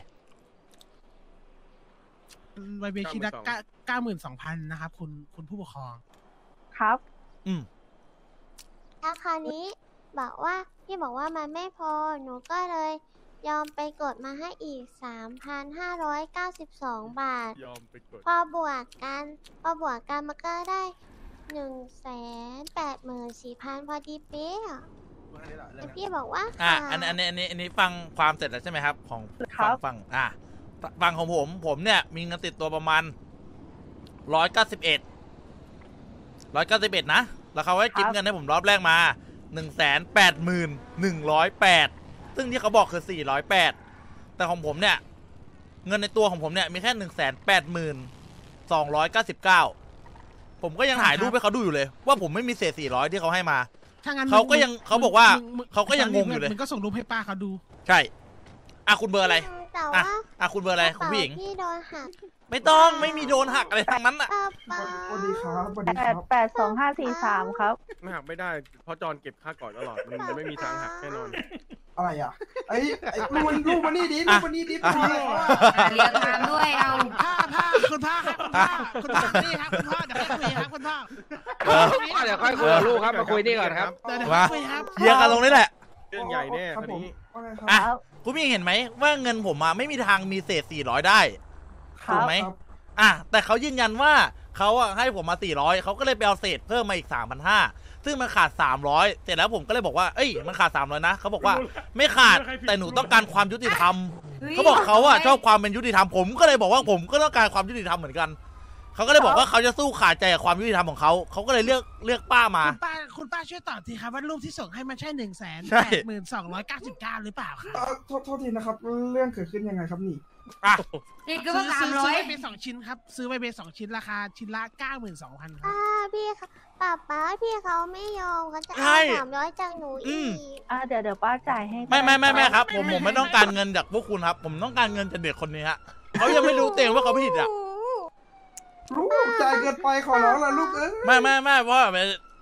ไวเบชิละเก้าหมื่นสองพันนะครับ คุณคุณผู้ปกครองครับอืมแล้วคราวนี้บอกว่าพี่บอกว่ามันไม่พอหนูก็เลยยอมไปกดมาให้อีก สามพันห้าร้อยเก้าสิบสอง บาทยอมไปกดพอบวกกันพอบวกกันมันก็ได้หนึ่งแสนแปดหมื่นสี่พันพอดีเป๊ะอะแต่พี่บอกว่าอ่ะขาดอันอันนี้อันนี้อันนี้ฟังความเสร็จแล้วใช่ไหมครับ ของครัฟับงฟังอ่ะฟังของผมผมเนี่ยมีเงินติดตัวประมาณร้อยเก้าสิบเอ็ดร้อยเก้าสิบเอ็ดนะแล้วเขาให้กิฟต์เงินให้ผมรอบแรกมาหนึ่งแสนแปดหมื่นหนึ่งร้อยแปดซึ่งที่เขาบอกคือสี่ร้อยแปดแต่ของผมเนี่ยเงินในตัวของผมเนี่ยมีแค่หนึ่งแสนแปดหมื่นสองร้อยเก้าสิบเก้าผมก็ยังถ่ายรูปให้เขาดูอยู่เลย ว่าผมไม่มีเศษสี่ร้อยที่เขาให้มาถ้างั้นเขาก็ยังมึเขาบอกว่ามึเขาก็ยังงงอยู่เลยมึงก็ส่งรูปให้ป้าเขาดูใช่อ่ะคุณเบอร์อะไรแต่อ่ะว่าอ่ะคุณเบอร์อะไรคุณผู้หญิงพี่โดนหักไม่ต้องไม่มีโดนหักอะไรทั้งนั้นอ่ะเออป้าสวัสดีครับสวัสดีแปครัดบแปดสองห้าสี่สามครับไม่หักไม่ได้ เพราะจอนเก็บค่าก่อนตลอด มันไม่มีทางหักแน่นอนอะไรอ่ะไอ้ไอ้ลูกมันลูกมันนี่ดิลูกมันนี่ดิอ่ะทำอะไรเขาอ่ะเรียนตามด้วยเอาพ่อพ่อคุณพ่อครับคุณพ่อคุณพ่อนี่ครับคุณพ่อเดี๋ยวค่อยคุยครับคุณพ่อเออเดี๋ยวค่อยคุยกับลูกครับมาคุยนี่ก่อนครับเดี๋ยวเดี๋ยวมาค่อยคุยครับเคลียร์กันตรงนี้แหละเรื่องใหญ่แน่ครับคันผมนี้ว่าไงคอ่ะรับคุณผู้หญิงเห็นไหมว่าเงินผมอ่ะไม่มีทางมีเศษสี่ร้อยได้คถูรักบไหมอ่ะแต่เขายืนยันว่าเขาอ่ะให้ผมมาสี่ร้อยเขาก็เลยไปเอาเศษเพิ่มมาอีกสามพันห้าซึ่งมันขาดสามร้อยเสร็จแล้วผมก็เลยบอกว่าเอ้ยมันขาดสามร้อยนะเขาบอกว่าไม่ขาดแต่หนูต้องการความยุติธรรม เขาบอกเขาอะชอบความเป็นยุติธรรมผมก็เลยบอกว่าผมก็ต้องการความยุติธรรมเหมือนกันเขาก็เลยบอกว่าเขาจะสู้ขาดใจกับความยุติธรรมของเขาเขาก็เลยเลือกเลือกป้ามาคุณป้าคุณป้าช่วยตอบทีครับว่ารูปที่ส่งให้มันใช่หนึ่งแสนใช่แปดหมื่นสองร้อยเก้าสิบเก้าหรือเปล่าครับเอ่อโทษโทษทีนะครับ เรื่องเกิดขึ้นยังไงครับนี่อ่ะนี่คือว่าสามร้อยซื้อไปสองชิ้นครับ ซื้อไปเป็นสองชิ้นราคาชิ้นละเก้าหมื่นสองพันครับอ่าพี่เขาป้าป้าพี่เขาไม่ยอมเขาจะใช่เอาสามร้อยจากหนูอือีมกอ่าเดี๋ยวเดี๋ยวป้าจ่ายให้ไม่ไม่ไม่ไม่ครับ ผมผมไม่ต้องการเงินจากพวกคุณครับ ผมต้องการเงินจากเด็กคนนี้ฮะเขายังไม่รู้เต็มว่าเขาผิดอ่ะลูกใจเกินไปขอร้องละลูกเอ้ยไม่ไม่ไม่เพราะว่า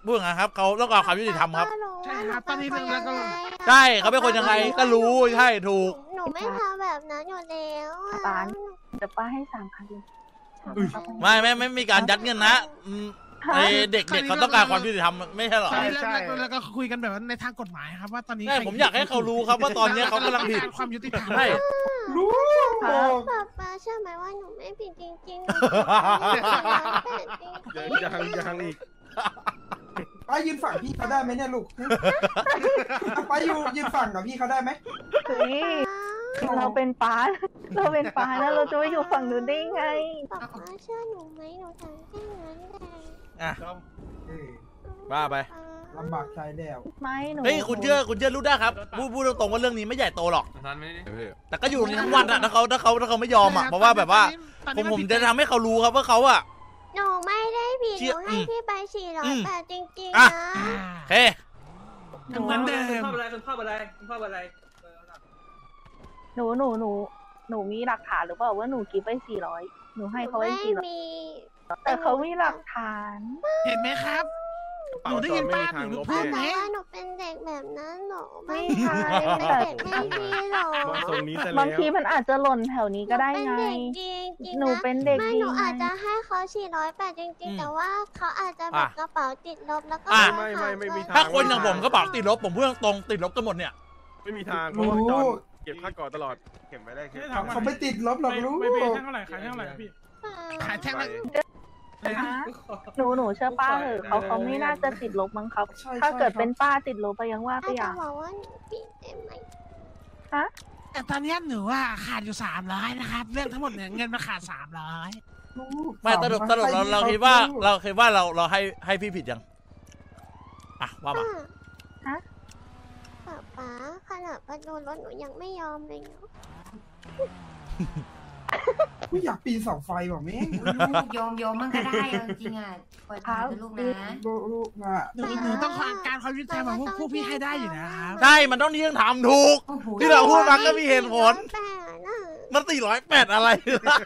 พูดอย่างนั้นครับเขาต้องการความยุติธรรมครับใช่ครับตอนนี้เรื่องแล้วก็ใช่เขาเป็นคนยังไงก็รู้ใช่ถูกหนูไม่ทำแบบนั้นอยู่แล้วอะป้าเดี๋ยวป้าให้สามพันไม่ไม่ไม่มีการยัดเงินนะอืมไอเด็กเด็กเขาต้องการความยุติธรรมไม่ใช่หรอใช่ใช่แล้วก็คุยกันแบบว่าในทางกฎหมายครับว่าตอนนี้ใช่ผมอยากให้เขารู้ครับว่าตอนนี้เขากำลังผิดความยุติธรรมใช่รู้ป๊าป๊าเชื่อไหมว่าหนูไม่ผิดจริงๆหนูผิดจริงเดี๋ยวยังยังอีกป้ายืนฝั่งพี่เขาได้ไหมเนี่ยลูกป้าอยู่ยืนฝั่งกับพี่เขาได้ไหมเฮ้ยเราเป็นป้าเราเป็นป้าแล้วเราจะไปอยู่ฝั่งนู้นได้ไงป๊าป๊าเชื่อหนูไหมหนูทำแค่นั้นแหละอ่ะเออว่าไปลำบากใจแล้วไม่หนูเฮ้ยคุณเชื่อคุณเชื่อรู้ได้ครับพูดพูดตรงๆว่าเรื่องนี้ไม่ใหญ่โตหรอกแต่ก็อยู่ในทั้งวันอะถ้าเขาถ้าเขาถ้าเขาไม่ยอมอะเพราะว่าแบบว่าผมผมจะทำให้เขารู้ครับว่าเขาอะหนูไม่ได้ผิดเชื่หอนูให้พี่ไปสี่ร้ออืยมแปดจริงอ่ะๆนะโอเคเหมือนเดิมภาพอะไรเป็นภาพอะไรเป็นภาพอะไรหนูหนูหนูหนูมีหลักฐานหรือเปล่าว่าหนูกิฟไปสี่ร้อยหนูให้เขาไว้ไม่สี่ร้อยมีแต่เขามีหลักฐานเห็นไหมครับหนูได้ยินป้าหนูพูดไหมแต่ว่าหนูเป็นเด็กแบบนั้นหรอไม่ใช่เป็นแต่เด็กไม่ดีหรอมาทรงนี้ซะบาแล้งวทีมันอาจจะหล่นแถวนี้ก็ได้ไงเป็นเด็กดีจริงๆหนูนะเป็นเด็กไม่ดีหนูอาจจะไงให้เขาสี่ร้อยแปดจริงอืมๆ แต่ว่าเขาอาจจะแบบอ่ะกระเป๋าติดลบแล้วก็อ่ะไม่ไม่ไม่มีทถ้าคนอย่างผมก็เป๋าติดลบผมพูดตรงๆติดลบกันหมดเนี่ยไม่มีทางเพราะว่าจอนเก็บค่าก่อนตลอดเก็บไว้ได้แค่เขาไม่ติดลบหรอกลูกไม่เป็นแท่งเท่าไหร่ขายแท่งเท่าไหร่พี่ขายแท่งละหนูหนูเชื่อป้าเหอะเขาเขาไม่น่าจะติดลบมั้งครับใช่ถ้าเกิดใช่ครับเป็นป้าติดลบไปยังว่าไปถ้าอจะย่างบอกว่าหนูผิดได้ไหมฮะแต่ตอนนี้หนูว่าขาดอยู่สามร้อยนะครับเรื่องทั้งหมดเนี่ยเงินมาขาดสามร้อยลูกไม่สรุปสรุปเราเราให้คิดว่าลูกเราคิดว่าเราเราให้ให้พี่ผิดยังอ่ะว่ามาฮะป๊าป๊าขนาดประตูรถหนูยังไม่ยอมเลยเนาะกูอยากปีนเสาไฟว่ะแม่งโยมโยมมันก็ได้เอาจริงๆอ่ะปล่อยผ่านนะลูกนะลูกลูกอ่ะหนูหนูต้องการความยุติธรรมของพวกพวกพี่ให้ได้อยู่นะครับได้มันต้องเที่ยงทำถูกโอ้โหที่เราพูดมาก็มีเหตุผลแปดน่ะมันสี่ร้อยแปดอะไร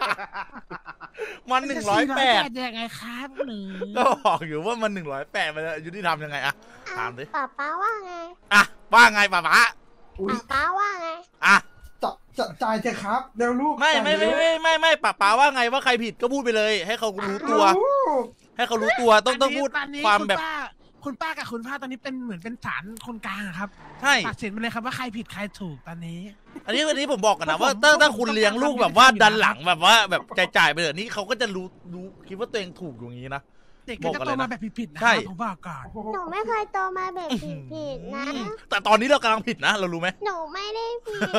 มันหนึ่งร้อยแปดยังไงครับหนูก็บอกอยู่ว่ามันหนึ่งร้อยแปดมันยุติธรรมยังไงอะถามดิป๊าป๊าว่าไงอ่ะว่าไงป้าป๊าอุ้ยป๊าป๊าว่าไงอ่ะจะจะจ่ายเถอะครับเดี๋ยวลูกไม่ไม่ไม่ไม่ไม่ไม่ป้าป๊าว่าไงว่าใครผิดก็พูดไปเลย ให้เขารู้ตัวลูกให้เขารู้ตัวต้องต้องพูดตอนนี้ความแบบณป้คุณป้ากับคุณป้าตอนนี้เป็นเหมือนเป็นศาลคนกลางอะครับใช่ตัดสินไปเลยครับว่าใครผิดใครถูกตอนนี้อันนี้วันนี้ผมบอกกันนะว่าถ้าถ้าคุณเลี้ยงลูกแบบว่าดันหลังแบบว่าแบบจ่ายๆไปเลยนี่เขาก็จะรู้รู้คิดว่าตัวเองถูกอย่างนี้นะเด็กก็จะโตมาแบบผิดๆนะคใช่รับผมบอกก่อนหนูไม่เคยโตมาแบบผิดๆนะแต่ตอนนี้เรากำลังผิดนะ เรารู้ไหมหนูไม่ได้ผิด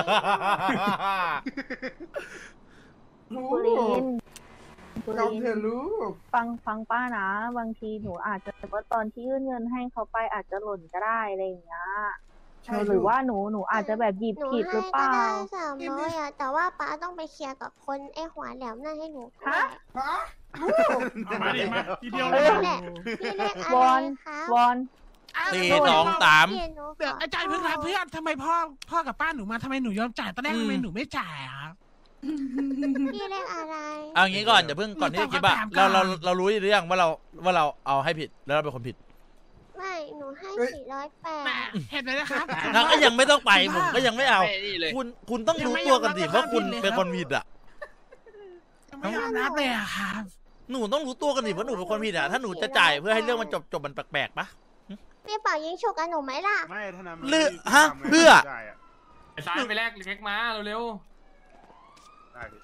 ลูกุลิกนกุยอมลินเถอะลูกฟังฟังป้านะ บางทีหนูอาจจะว่าตอนที่ยื่นเงินให้เขาไปอาจจะหล่นก็ได้อะไรอย่างเงี้ยใช่หรือว่าหนูหนูอาจจะแบบหยิบหนูผิดหรือเปให้ก็ล่าได้สามร้อยอะแต่ว่าป๊าต้องไปเคลียร์กับคนไอ้หัวแหลมนั่นให้หนูด้วยฮะฮะลูกเอามาดิมาทีเดียวเอเลยอแหละพี่เรียกอะวไรอนคะวอนสี่สองสามพี่หนูขเดี๋ยวอาจารย์เพื่อนครับเพื่อนทำไมพ่อพ่อกับป้าหนูมาทำไมหนูยอมจ่ายตอนแรกทำไมหนูไม่จ่ายอะครับพี่เรียกอะไรเอางี้ก่อนอย่าเพิ่งก่อนที่จะคิดว่าเราเราเรารู้หรือยังว่าเราว่าเราเอาให้ผิดแล้วเราเป็นคนผิดไม่หนูให้สี่ร้อยแปแหมดเห็นไหมนะครับเราก็ยังไม่ต้องไปผมก็ยังไม่เอาไม่นี่เลยคุณคุณต้องรู้ตัวกันสิว่าคุณเป็นคนผิดอ่ะยังไม่ยอมรับเลยอะครับหนูต้องรู้ตัวกันสิว่าหนูเป็นคนผิดอ่ะถ้าหนูจะจ่ายเพื่อให้เรื่องมันจบจบมันแปลกๆปะพี่เป่ายิงฉุกกับหนูไหมล่ะไม่ถ้านั้นเลือกฮะเพื่อได้อะไอ้ซ้ายไปแลกเล็กมาเร็วได้พี่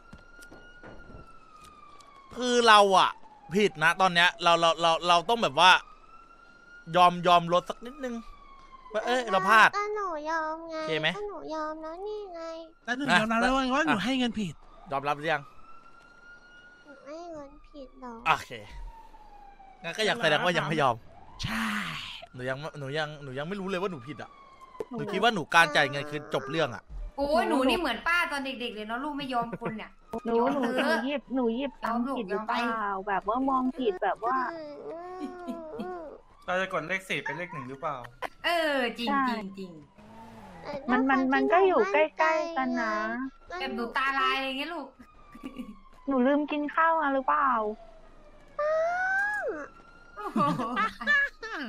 คือเราอ่ะ ผิดนะตอนเนี้ยเราเราเราเราต้องแบบว่า ยอมยอมลดสักนิดนึงว่าเอ้ยเราพลาดก็หนูยอมไงโอเคไหมก็หนูยอมแล้วนี่ไงแล้วหนูยอมรับแล้วว่าหนูให้เงินผิดยอมรับหรือยังหนูให้เงินผิดเหรอโอเคงั้นก็ยังแสดงว่ายังไม่ยอมใช่หนูยังหนูยังหนูยังไม่รู้เลยว่าหนูผิดอ่ะหนูคิดว่าหนูการจ่ายเงินคือจบเรื่องอ่ะโอ้ยหนูนี่เหมือนป้าตอนเด็กๆเลยเนาะลูกไม่ยอมคุณเนี่ยหนูหนูหนูหยิบหนูหยิบตังค์ผิดหรือเปล่าแบบว่ามองผิดแบบว่าเราจะกดเลขสี่เป็นเลขหนึ่งหรือเปล่าเออจริงใช่จริงจริงมันมันมันก็อยู่ใกล้ๆกันนะแบบหนูตาลายอะไรเงี้ยลูกหนูลืมกินข้าวมาหรือเปล่าโอ้โห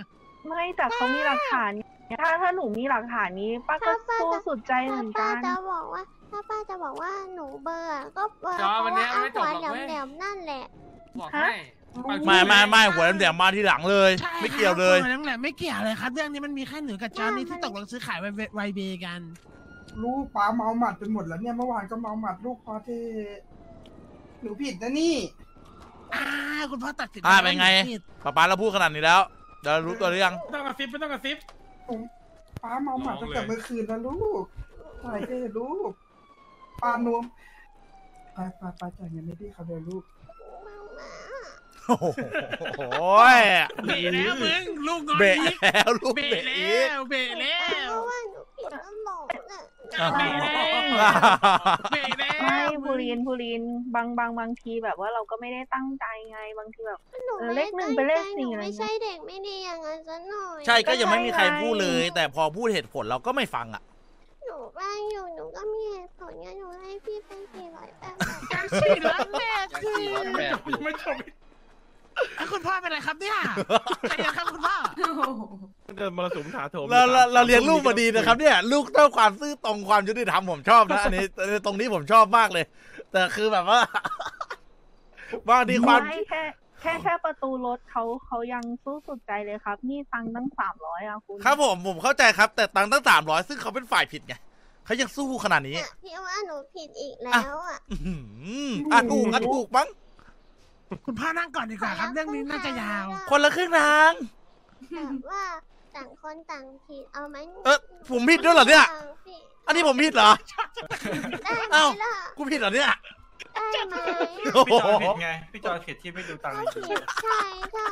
ไม่แต่เขามีหลักฐานถ้าถ้าหนูมีหลักฐานนี้ป้าก็สู้สุดใจเหมือนป้ากันจะบอกว่า ถ้าป้าจะบอกว่าหนูเบอร์ก็เบอร์จอเพวันราะนี้ว่าไม่จหับวหรอกแหลเว้ยมๆนั่นแหละบอกให้ไม่ไม่ไม่หัวแหลมๆมาทีหลังเลยใช่ไม่เกี่ยวเลยนั่นแหละไม่เกี่ยวเลยครับเรื่องนี้มันมีแค่หนูกับจอนนี่ที่ตกลงซื้อขายไวเบกันลูกป้าเมาหมัดไปหมดแล้วเนี่ยเมื่อวานก็เมาหมัดลูกพอเทหนูผิดนะนี่อ่าคุณพ่อตัดสินอ่าเป็นไงป๊าป๊าเราพูดขนาดนี้แล้วเดี๋ยวรู้ตัวหรือยังไม่ต้องกระซิบไม่ต้องกระซิบผมป้าเมาหมัดตั้งแต่เมื่อคืนแล้วลูกใช่เท่ลูกป้านวมป้าป้าป้าจ่ายเงินให้พี่เขาเลยลูกโอ้โหเบะแล้วมึงลูกงอนเบะอีกแล้วลูกเบะเบะแล้อีกวเบะแล้เพวราะว่าหนูผิดตลอดน่ะเบะแล้วเบะแล้วไม่พูรินพูรินบางบางบางทีแบบว่าเราก็ไม่ได้ตั้งใจไงบางทีแบบหนูเออไม่เลขหนึ่งเป็นเลขสี่หนูอะไรไม่เงี้ใช่ยเด็กไม่ดีอย่างนั้นซะหน่อยใช่ก็ยังไม่มีใครพูดเลย แต่พอพูดเหตุผลเราก็ไม่ฟังอ่ะหนูบ้างอยู่หนูก็มีเหตุผลไงหนูให้พี่ไปสี่ร้อยแปดบาทสี่ร้อยแปดสิไม่จบไม่จบคุณพ่อเป็นไรครับเนี่ยใจเย็นครับคุณพ่อเดินมรสุมถาโถมเราเราเราเลี้ยงลูกมาดีนะครับเนี่ยลูกต้องความซื่อตรงความยุติธรรมผมชอบนะอันนี้อันนี้ตรงนี้ผมชอบมากเลย แต่คือแบบว่าบางทีความไม่แค่แค่แค่ประตูรถเขาเขายังสู้สุดใจเลยครับ นี่ตังค์ตั้งสามร้อยอะคุณครับผมผมเข้าใจครับ แต่ตังค์ตั้งสามร้อยซึ่งเขาเป็นฝ่ายผิดไงเขายังสู้ขนาดนี้เนี่ยพี่ว่าหนูผิดอีกแล้วอ่ะอื้อหืออ่ะถูกอ่ะถูกมั้งคุณพ่อนั่งก่อนดีกว่าครับเรื่องนี้น่าจะยาวคนละครึ่งทางแบบว่าต่างคนต่างผิดเอาไหมเออผมผิดด้วยเหรอเนี่ยต่างผิดอันนี้ผมผิดเหรอได้ไหมเอ้าล่ะกูผิดเหรอเนี่ยได้ไหมโอ้พี่โหจอยผิดไง พี่จอยเขียนที่ไม่ดูตังค์ก็จริงผิดใช่ใช่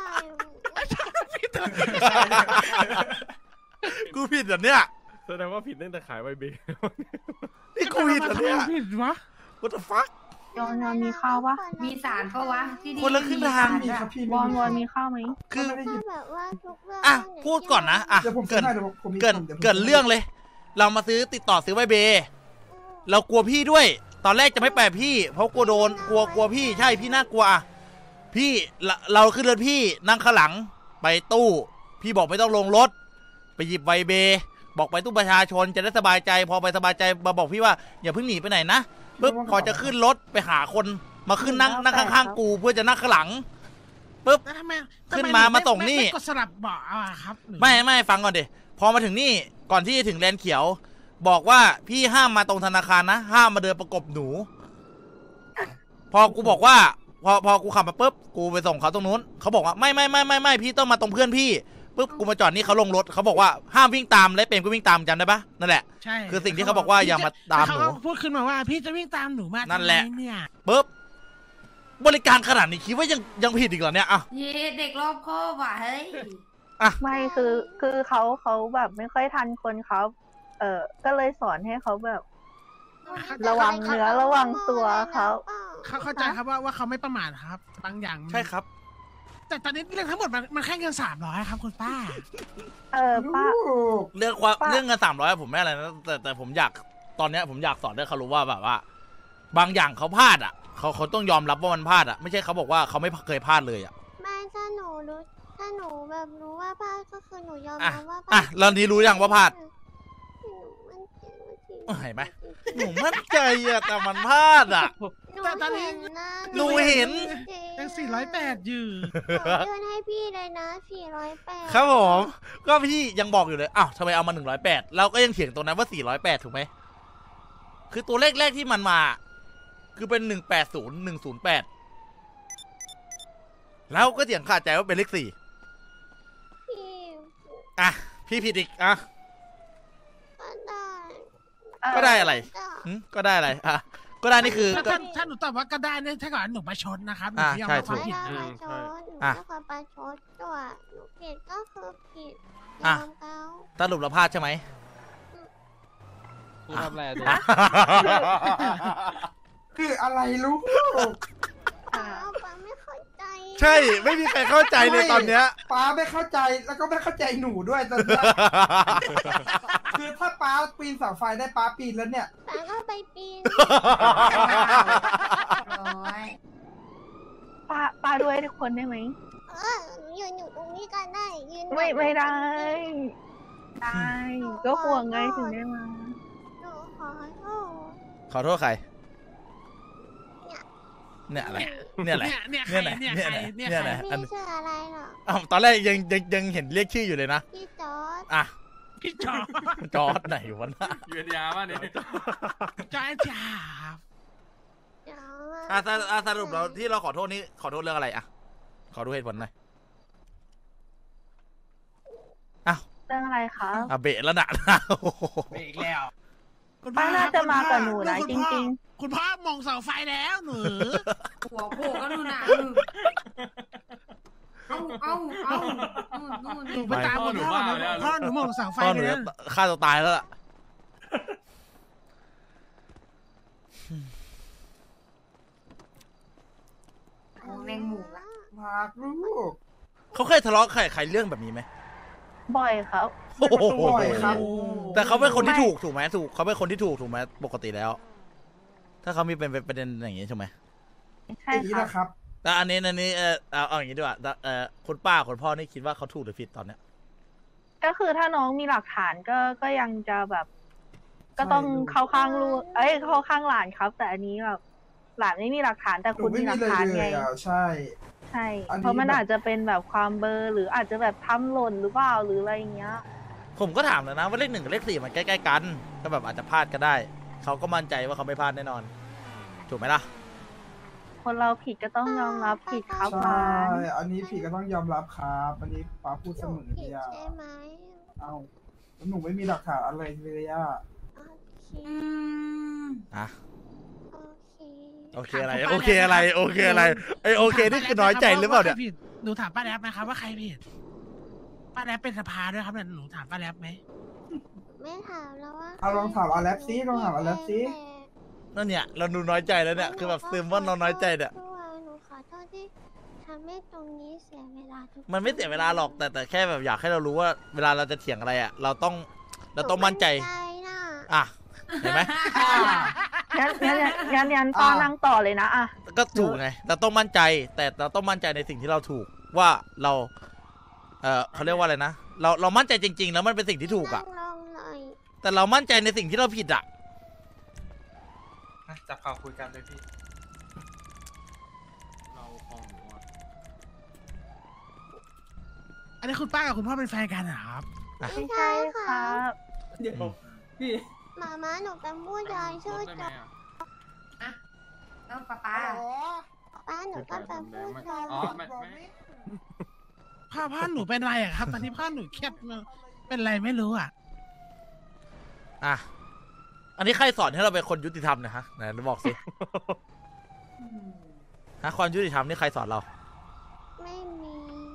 กูผิดเหรอเนี่ยแสดงว่าผิดตั้งแต่ขายไวเบนี่กูผิดเหรอเนี่ยผิดวะ What the fuck ยอนยอนมีข้าวปะมีสารปะวะที่นี่คนละครึ่งทางมีครับพี่วอนวอนมีข้าวไหมคือไม่ได้ยินแบบว่าทุกเรื่องอ่ะเนี่ยพูดก่อนนะอ่ะเดี๋ยวผมเกินให้เดี๋ยวผมมีเกินดี๋ยวผมเกินเรื่องเลย เรามาซื้อติดต่อซื้อไวเบ เรากลัวพี่ด้วย ตอนแรกจะไม่แปะพี่ เพราะกลัวโดน กลัวกลัวพี่ใช่พี่น่ากลัวอ่ะพี่เราเราขึ้นรถพี่นั่งข้างหลังไปตู้ พี่บอกไม่ต้องลงรถ ไปหยิบไวเบ บอกไปตู้ประชาชนจะได้สบายใจ พอไปสบายใจมาบอกพี่ว่าอย่าเพิ่งหนีไปไหนนะปึ๊บพอจะขึ้นรถไปหาคนมาขึ้นนั่งนั่งข้างๆกูเพื่อจะนั่งข้างหลังปึ๊บแล้วทำไมขึ้นมามาส่งนี่ไม่กดสลับเบาะอะครับหรือไม่ไม่ฟังก่อนดิพอมาถึงนี่ก่อนที่จะถึงแลนด์เขียว บอกว่าพี่ห้ามมาตรงธนาคารนะ ห้ามมาเดินประกบหนู พอกูบอกว่า พอพอกูขับมาปุ๊บกูไปส่งเขาตรงนู้นเขาบอกว่าไม่ไม่ไม่ไม่ไม่พี่ต้องมาตรงเพื่อนพี่ปุ๊บกูมาจอดนี่เขาลงรถเขาบอกว่าห้ามวิ่งตามและเปรมก็วิ่งตามจำได้ปะนั่นแหละใช่คือสิ่งที่เขาบอกว่าอย่ามาตามหนูเขาพูดขึ้นมาว่าพี่จะวิ่งตามหนูมานั่นแหละทำไมเนี่ยปุ๊บบริการขนาดนี้คิดว่ายังยังผิดอีกเหรอเนี่ยอ่ะเย่เด็กรอบคอบว่ะเฮ้ยไม่คือคือเขาเขาแบบไม่ค่อยทันคนเขาเออก็เลยสอนให้เขาแบบ ระวังเนื้อระวังตัวเขาเขาเข้าใจครับว่าว่าเขาไม่ประมาทครับ บางอย่างมันใช่ครับแต่ตอนนี้เรื่องทั้งหมดมันมันแค่เงินสามร้อยครับคุณป้าเออป้าลูกเรื่องความป้าเรื่องเงินสามร้อยผมไม่อะไรนะแต่แต่ผมอยากตอนเนี้ยผมอยากสอนให้เขารู้ว่าแบบว่า บางอย่างเขาพลาดอ่ะเขาเขาต้องยอมรับว่ามันพลาดอ่ะไม่ใช่เขาบอกว่าเขาไม่เคยพลาดเลยอ่ะไม่ถ้าหนูรู้ถ้าหนูแบบรู้ว่าพลาดก็คือหนูยอมอ่ะรับว่าพลาดอ่ะแล้วนี้รู้ยังว่าพลาดหนูมั่นใจว่าจริงเห็นไหมหนูมั่นใจอะแต่มันพลาดอ่ะหนูแต่ตอนนี้เห็นนะหนูเห็นยังสี่ร้อยแปดอยู่หนูยื่นให้พี่เลยนะสี่ร้อยแปดครับผมก็พี่ยังบอกอยู่เลยอ้าวทำไมเอามาหนึ่งร้อยแปดเราก็ยังเถียงตรงนั้นว่าสี่ร้อยแปดถูกไหมคือตัวเลขแรกที่มันมา คือเป็นหนึ่งแปดศูนย์หนึ่งศูนย์แปดแล้วก็เถียงขาดใจว่าเป็นเลขสี่พี่อ่ะพี่ผิดอีกอ่ะก็ได้ก็ได้อะไร หึก็ได้อะไรอ่ะก็ได้นี่คือถ้าก็ถ้าถ้าหนูตอบว่าก็ได้เนี่ยถ้าเกิดหนูประชดนะครับหนูอ่าไม่ยอมใช่รับความถูกผิดไม่ได้อืประมชใช่ดหนูอ่ะไม่ควรประชดด้วยหนูผิดก็คือผิดยอ่ะอมเขาสรุปเราพลาดใช่ไหมกูทำอะไรอะคืออะไรลูกป้าป้าไม่เข้าใจใช่ไม่มีใครเข้าใจเลยตอนเนี้ยป้าไม่เข้าใจแล้วก็ไม่เข้าใจหนูด้วยตอนเนี้ยคือถ้าป้าปีนเสาไฟได้ป้าปีนแล้วเนี่ยป้าก็ไปปีนโอ้ยป้าป้าด้วยทุกคนได้ไหมเอเออยืนอยู่ตรงนี้ก็ได้ยืนไม่ไม่ได้ได้ก็ห่วงไงถึงได้มาหนูขอโทษขอโทษใครเนี่ยอะไรเนี่ยอะไรเนี่ยเนี่ยใครไหนเนี่ยเนี่ยใครไหนเนี่ยเนี่ยใคไหนรอันพี่ชื่ออะไรเหรออ้าวตอนแรกยังยังยังเห็นเรียกชื่ออยู่เลยนะพี่จอร์ดอ่ะพี่จอจอร์ดไหนวะน่ะเยือนยาป่ะเนี่ยจอยจ้าเดี๋ยวอ่ะสรุปอ่ะสรุปเราที่เราขอโทษนี้ขอโทษเรื่องอะไรอ่ะขอดูเหตุผลหน่อยเรื่องอะไรคะอ่ะเบะแล้วนะไปอีกแล้วคุณป้าน่าจะมากับหนูนะคุณจพ่อริงคุณพ่อมองเสาไฟแล้วหนูหัวโผล่ก็ดูหนังเอาเอาเอานู่นนู่นหนูไปตามคุณพ่อหนูพ่อหนูมองเสาไฟพ่อหนูเลยจะนะฆ่าตัวตายแล้วล่ะเอาแมงมุมละมากลูกเขาเคยทะเลาะใครใครเรื่องแบบนี้ไหมๆ บ่อยครับโอ้โหบ่อยครับแต่เขาเป็นคนที่ถูกถูกไหมถูกเขาเป็นคนที่ถูกถูกไหมปกติแล้ว ถ้าเขามีเป็นเป็นประเด็นอย่างนี้ใช่ไหมใช่อย่างนี้ครันะบครับแต่อันนี้อันนี้เออเอาเอาอย่างนี้ดีกว่าแต่เออคุณป้าคุณพ่อนี่คิดว่าเขาถูกหรือผิดตอนเนี้ยก็คือถ้าน้องมีหลักฐานก็ก็ยังจะแบบ ก็ต้องใช่ลูกเข้าข้างลูกเอ้ยเข้าข้างหลานครับ แต่อันนี้แบบหลานไม่มีหลักฐานแต่หนูคุณไม่มีหมีลักเลยฐานเลไงยอ่ะใช่ใช่อันนี้เพราะมันแบบอาจจะเป็นแบบความเบลอร์หรืออาจจะแบบทำหล่นหรือเปล่าหรืออะไรอย่างเงี้ยผมก็ถามแล้วนะว่าเลขหนึ่งกับเลขสี่มันใกล้ๆกัน ก็แบบอาจจะพลาดก็ได้เขาก็มั่นใจว่าเขาไม่พลาดแน่นอน ถูกไหมล่ะคนเราผิดก็ต้องยอมรับผิดครับหใช่ลานอันนี้ผิดก็ต้องยอมรับครับอันนี้ป้าพูดหเสนูมอผิเลดยอ่ะใช่ไหมเอาหนูไม่มีหลักฐานอะไรเลยอ่ะโอเคอืมอ่ะโอเคโอเคอะไรโอเคอะไรโอเคอะไรไอโอเคนี่คือน้อยใจหรือเปล่าเนี่ยหนูถามป้าแรปนะครับว่าใครผิดป้าแรปเป็นสภาด้วยครับเนี่ยหนูถามป้าแรปไหมไม่ถามแล้วว่าเอาลองถามอาแลปซิลองถามอาแลปซินั่นเนี่ยเราดูน้อยใจแล้วเนี่ยคือแบบซึมว่าเราน้อยใจเนี่ยหนูขอโทษที่ทำให้ตรงนี้เสียเวลาทุกมันไม่เสียเวลาหรอกแต่แต่แค่แบบอยากให้เรารู้ว่าเวลาเราจะเถียงอะไรอ่ะเราต้องเราต้องมั่นใจน่ะอ่ะเห็นไหมงั้นงั้นงั้นงั้นป้านั่งต่อเลยนะอ่ะก็ถูกไงเราต้องมั่นใจ แต่เราต้องมั่นใจในสิ่งที่เราถูกว่าเราเออเขาเรียกว่าอะไรนะเราเรามั่นใจจริง ๆ แล้วมันเป็นสิ่งที่ถูกอ่ะลองหน่อยแต่เรามั่นใจในสิ่งที่เราผิดอ่ะจับข่าวคุยกันเลยพี่เราคลองหนูอ่ะอันนี้คุณป้ากับคุณพ่อเป็นแฟนกันเหรอครับไม่ใช่ครับเดี๋ยวพี่หมาม้าหนูเป็นผู้ชายชื่อได้จไหมออ่ะแล้วป้าป้าป้าหนูก็เป็นผู้ชายอ๋อไม่ไม่พ่อพ่อหนูเป็นไรอะครับตอนนี้พ่อหนูเครียดมากเป็นไรไม่รู้อ่ะอ่ะอันนี้ใครสอนให้เราเป็นคนยุติธรรมนะฮะไหนบอกสิฮะความยุติธรรมนี่ใครสอนเราไม่มี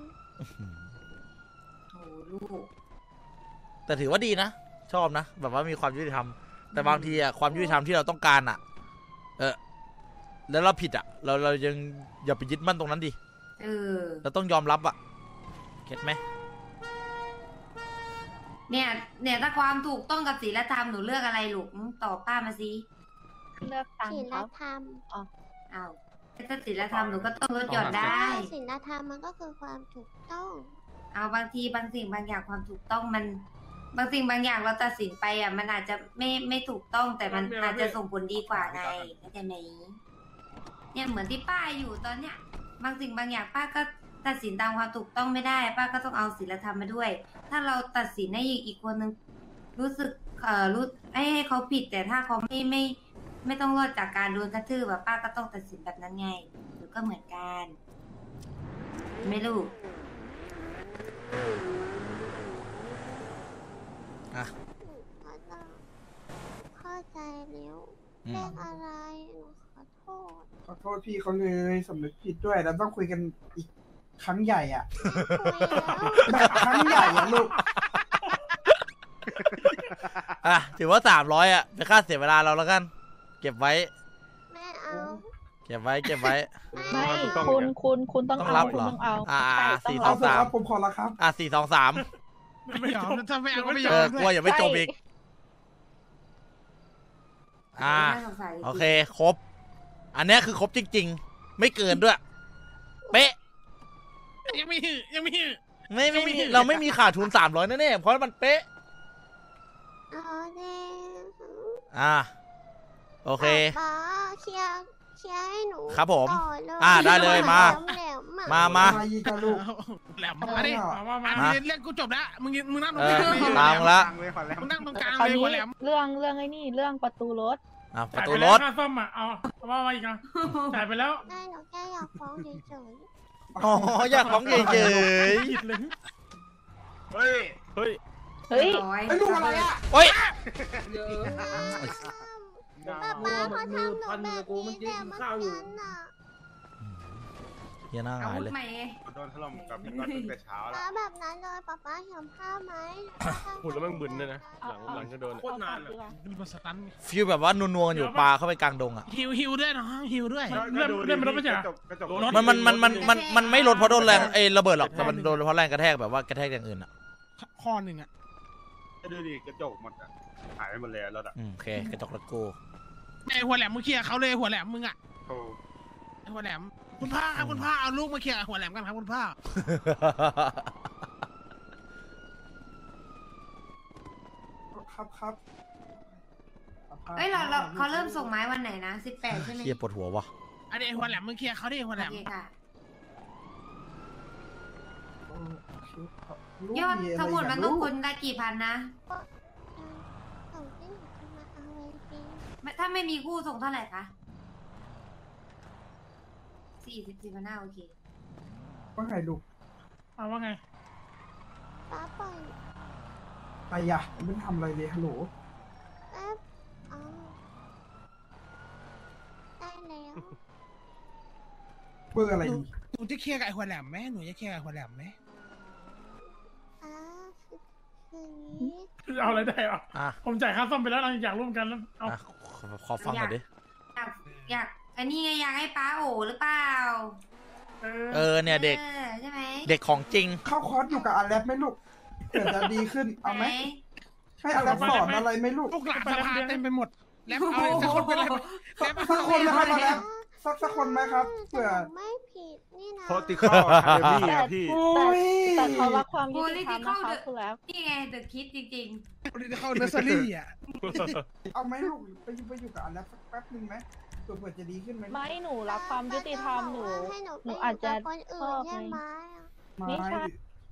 โอ้ลูกแต่ถือว่าดีนะชอบนะแบบว่ามีความยุติธรรมแต่บางทีอะความยุติธรรมที่เราต้องการอะเออแล้วเราผิดอะเราเรายังอย่าไปยึดมั่นตรงนั้นดิเออเราต้องยอมรับอะเก็ตไหมเนี่ย เนี่ยถ้าความถูกต้องกับศีลธรรมหนูเลือกอะไรลูกอืมตอบป้ามาสิเลือกตังศีค์คลรับธรรมอ้าวถ้าศีลธรรมหนูก็ต้องลดหย่อนได้ศีลธรรมมันก็คือความถูกต้องเอาบางทีบางสิ่งบางอย่างความถูกต้องมัน บางสิ่งบางอย่างเราตัดสินไปอ่ะมันอาจจะไม่ไม่ถูกต้องแต่มันอาจจะส่งผลดีกว่าไงเข้าใจไหมเนี่ยเหมือนที่ป้าอยู่ตอนเนี้ย บางสิ่งบางอย่างป้าก็ตัดสินตามความถูกต้องไม่ได้ ป้าก็ต้องเอาศีลธรรมมาด้วย ถ้าเราตัดสินให้อีกคนนึงรู้สึกเอ่อรู้ให้ให้เขาผิด แต่ถ้าเขาไม่ไม่ไม่ต้องรอดจากการโดนกระทืบแบบป้าก็ต้องตัดสินแบบนั้นไงหรือก็เหมือนกันไม่รู้อ่ะเข้าใจเข้าใจแล้วอืเลมขอะไรหนูขอโทษขอโทษพี่เขาเลยสำนึกผิดด้วยแล้วต้องคุยกันอีกครั้งใหญ่อ่ะคุยแล้วแบบครั้งใหญ่อ่ะลูกอ่ะถือว่าสามร้อยอะเป็นค่าเสียเวลาเราแล้วกัน เก็บไว้ไม่เอาเก็บไว้เก็บไว้ไม่ถูกต้องคุณเนี่ยคุณคุณต้องต้องเอารับคุณเหรอต้องเอาอ่าใช่สี่ต้องสเอาองเอาเถอะครับผมพอแล้วครับอ่ะสี่สองสามไม่ยอมถ้าไม่เอาก็ไม่ยอเอมอด้กลัววยอย่าไม่จบอีก อ่าน่าสงสัยโอเค ครบ อันเนี้ยคือครบจริง ๆ ไม่เกินด้วย เป๊ะยังไม่หือยังไม่หือไม่ไม่มีเราไม่มีขาดทุนสามร้อยแน่ๆเพราะมันเป๊ะโอเคอ่าโอเคป๊าเคลียร์เคลียร์ให้หนูครับผมต่อเลยอ่าได้เลยมาแหลมๆอะมามามายีกันลูกแหลมมาดิมามามาอันนี้เรื่องกูจบแล้วมึงมึงนั่งตรงเอกลางอเลยตามละมึงนั่งตรงกลางคราวเลยนี้หัวแหลมเรื่องเรื่องไอ้นี่เรื่องประตูรถอ่ะปจ่าระยตูไปรแล้วถค่าซ่อมอ่ะเอาเอาว่ามาอีกอ่ะจ่ายไปแล้วได้หนูแค่อยากฟ้องเฉยอ๋ออยากของเฉยผิดเลยเฮ้ย เฮ้ยเฮ้ยร้อยไอ้ลูกอะไรอ่ะๆโอ้ยๆป๊าป๊าเขาทำหนูแบบนี้แต่เมื่อกี้น่ะเฮียหน้าอาหายวุธเลยใหม่ไงโดนถล่มกับพี่ก๊อตตั้งแต่เช้าแล้วป๊าแบบนั้นเลยป๊าป๊าเห็นภาพไหมพูดแล้วมันบึนด้วยนะ หลังหลังจะโดนโคตรนานเลยมีบทสตันฟิลแบบว่านัวๆกันอยู่ปลาเข้าไปกลางดงอ่ะฮิวฮิวด้วยเนาะฮิวด้วยเลื่อนเลื่อนไปรถไม่ใช่กระจกกระจกมันมันมันมันมันมันไม่ลดเพราะโดนแรงไอ้ระเบิดหรอกแต่มันโดนเพราะแรงกระแทกแบบว่ากระแทกอย่างอื่นอ่ะข้อหนึ่งอ่ะดูดิกระจกหมดอ่ะหายไปหมดเลยรถอ่ะอืมโอเคกระจกรถกูไอหัวแหลมมึงเคลียร์เขาเลยหัวแหลมมึงอ่ะโอ้ไอหัวแหลมคุณพ่อครับคุณพ่อเอาลูกมาเคลียร์หัวแหลมกันครับคุณพ่อครับครับเอ้ยเราเราเขาเริ่มส่งไม้วันไหนนะสิบแปดใช่ไหมเฮียปวดหัววะอันนี้ไอหัวแหลมมึงเคลียร์เขาดิหัวแหลโอมเคค่ะลูกยอดะไรทั้งหมดมันกต้องคนละกี่พันนะส่งที่หนูจะมาเอาไว้ปีไม่ถ้าไม่มีคู่ส่งเท่าไหร่คะสี่สิบสี่พันห้าโอเคว่าไงลูกเอาว่าไงป๊าปล่อยไปอ่ะไม่ทำอะไรเลยฮัลโหลแป๊บอ๋อได้แล้วเบอร์อะไรหนูอีกหนูจะเคลียร์กับไอหัวแหลมไหมหนูจะเคลียร์กับไอหัวแหลมไหมอ่าคือคืออย่างนี้เอาอะไรได้อ่ะอ่ะผมจ่ายค่าซ่อมไปแล้วเราอยากร่วมกันแล้วเอาอ่ะขอขอฟังหน่อยดิอยากอยากอันนี้ไงอยากให้ป้าโอหรือเปล่าเออเนี่ยเด็กออใช่ไหมเด็กของจริงเข้าคอร์สอยู่กับอาแลปไหมลูกเผื่อจะดีขึ้นเอาไหมไหนให้อาแลปสอนอะไรไหมลูกลูกหลานสภาเต็มไปหมด แล้วเอาสักคนเป็นอะไรแล้วสักคนนะครับอาแลปสักสักคนไหมครับเผื่อแต่หนูไม่ผิดนี่นะโพติคอลคาเดมี่อะพี่โอ้ยแต่เขารักความยุติธรรมนะคะคุณแล้วนี่ไงเดอะคิดจริงคนที่เข้าเนอร์เซอรี่อ่ะเอาไหมลูกไปอยู่ไปอยู่กับอาแลปสักแป๊บนึงไหมเผื่อเผื่อจะดีขึ้นไหมไม่หนูรักความยุติธรรมหนูให้หนูหนูอาจจะไปยู่กับคนอื่นใช่ไหมอะไม่ไม่ใช่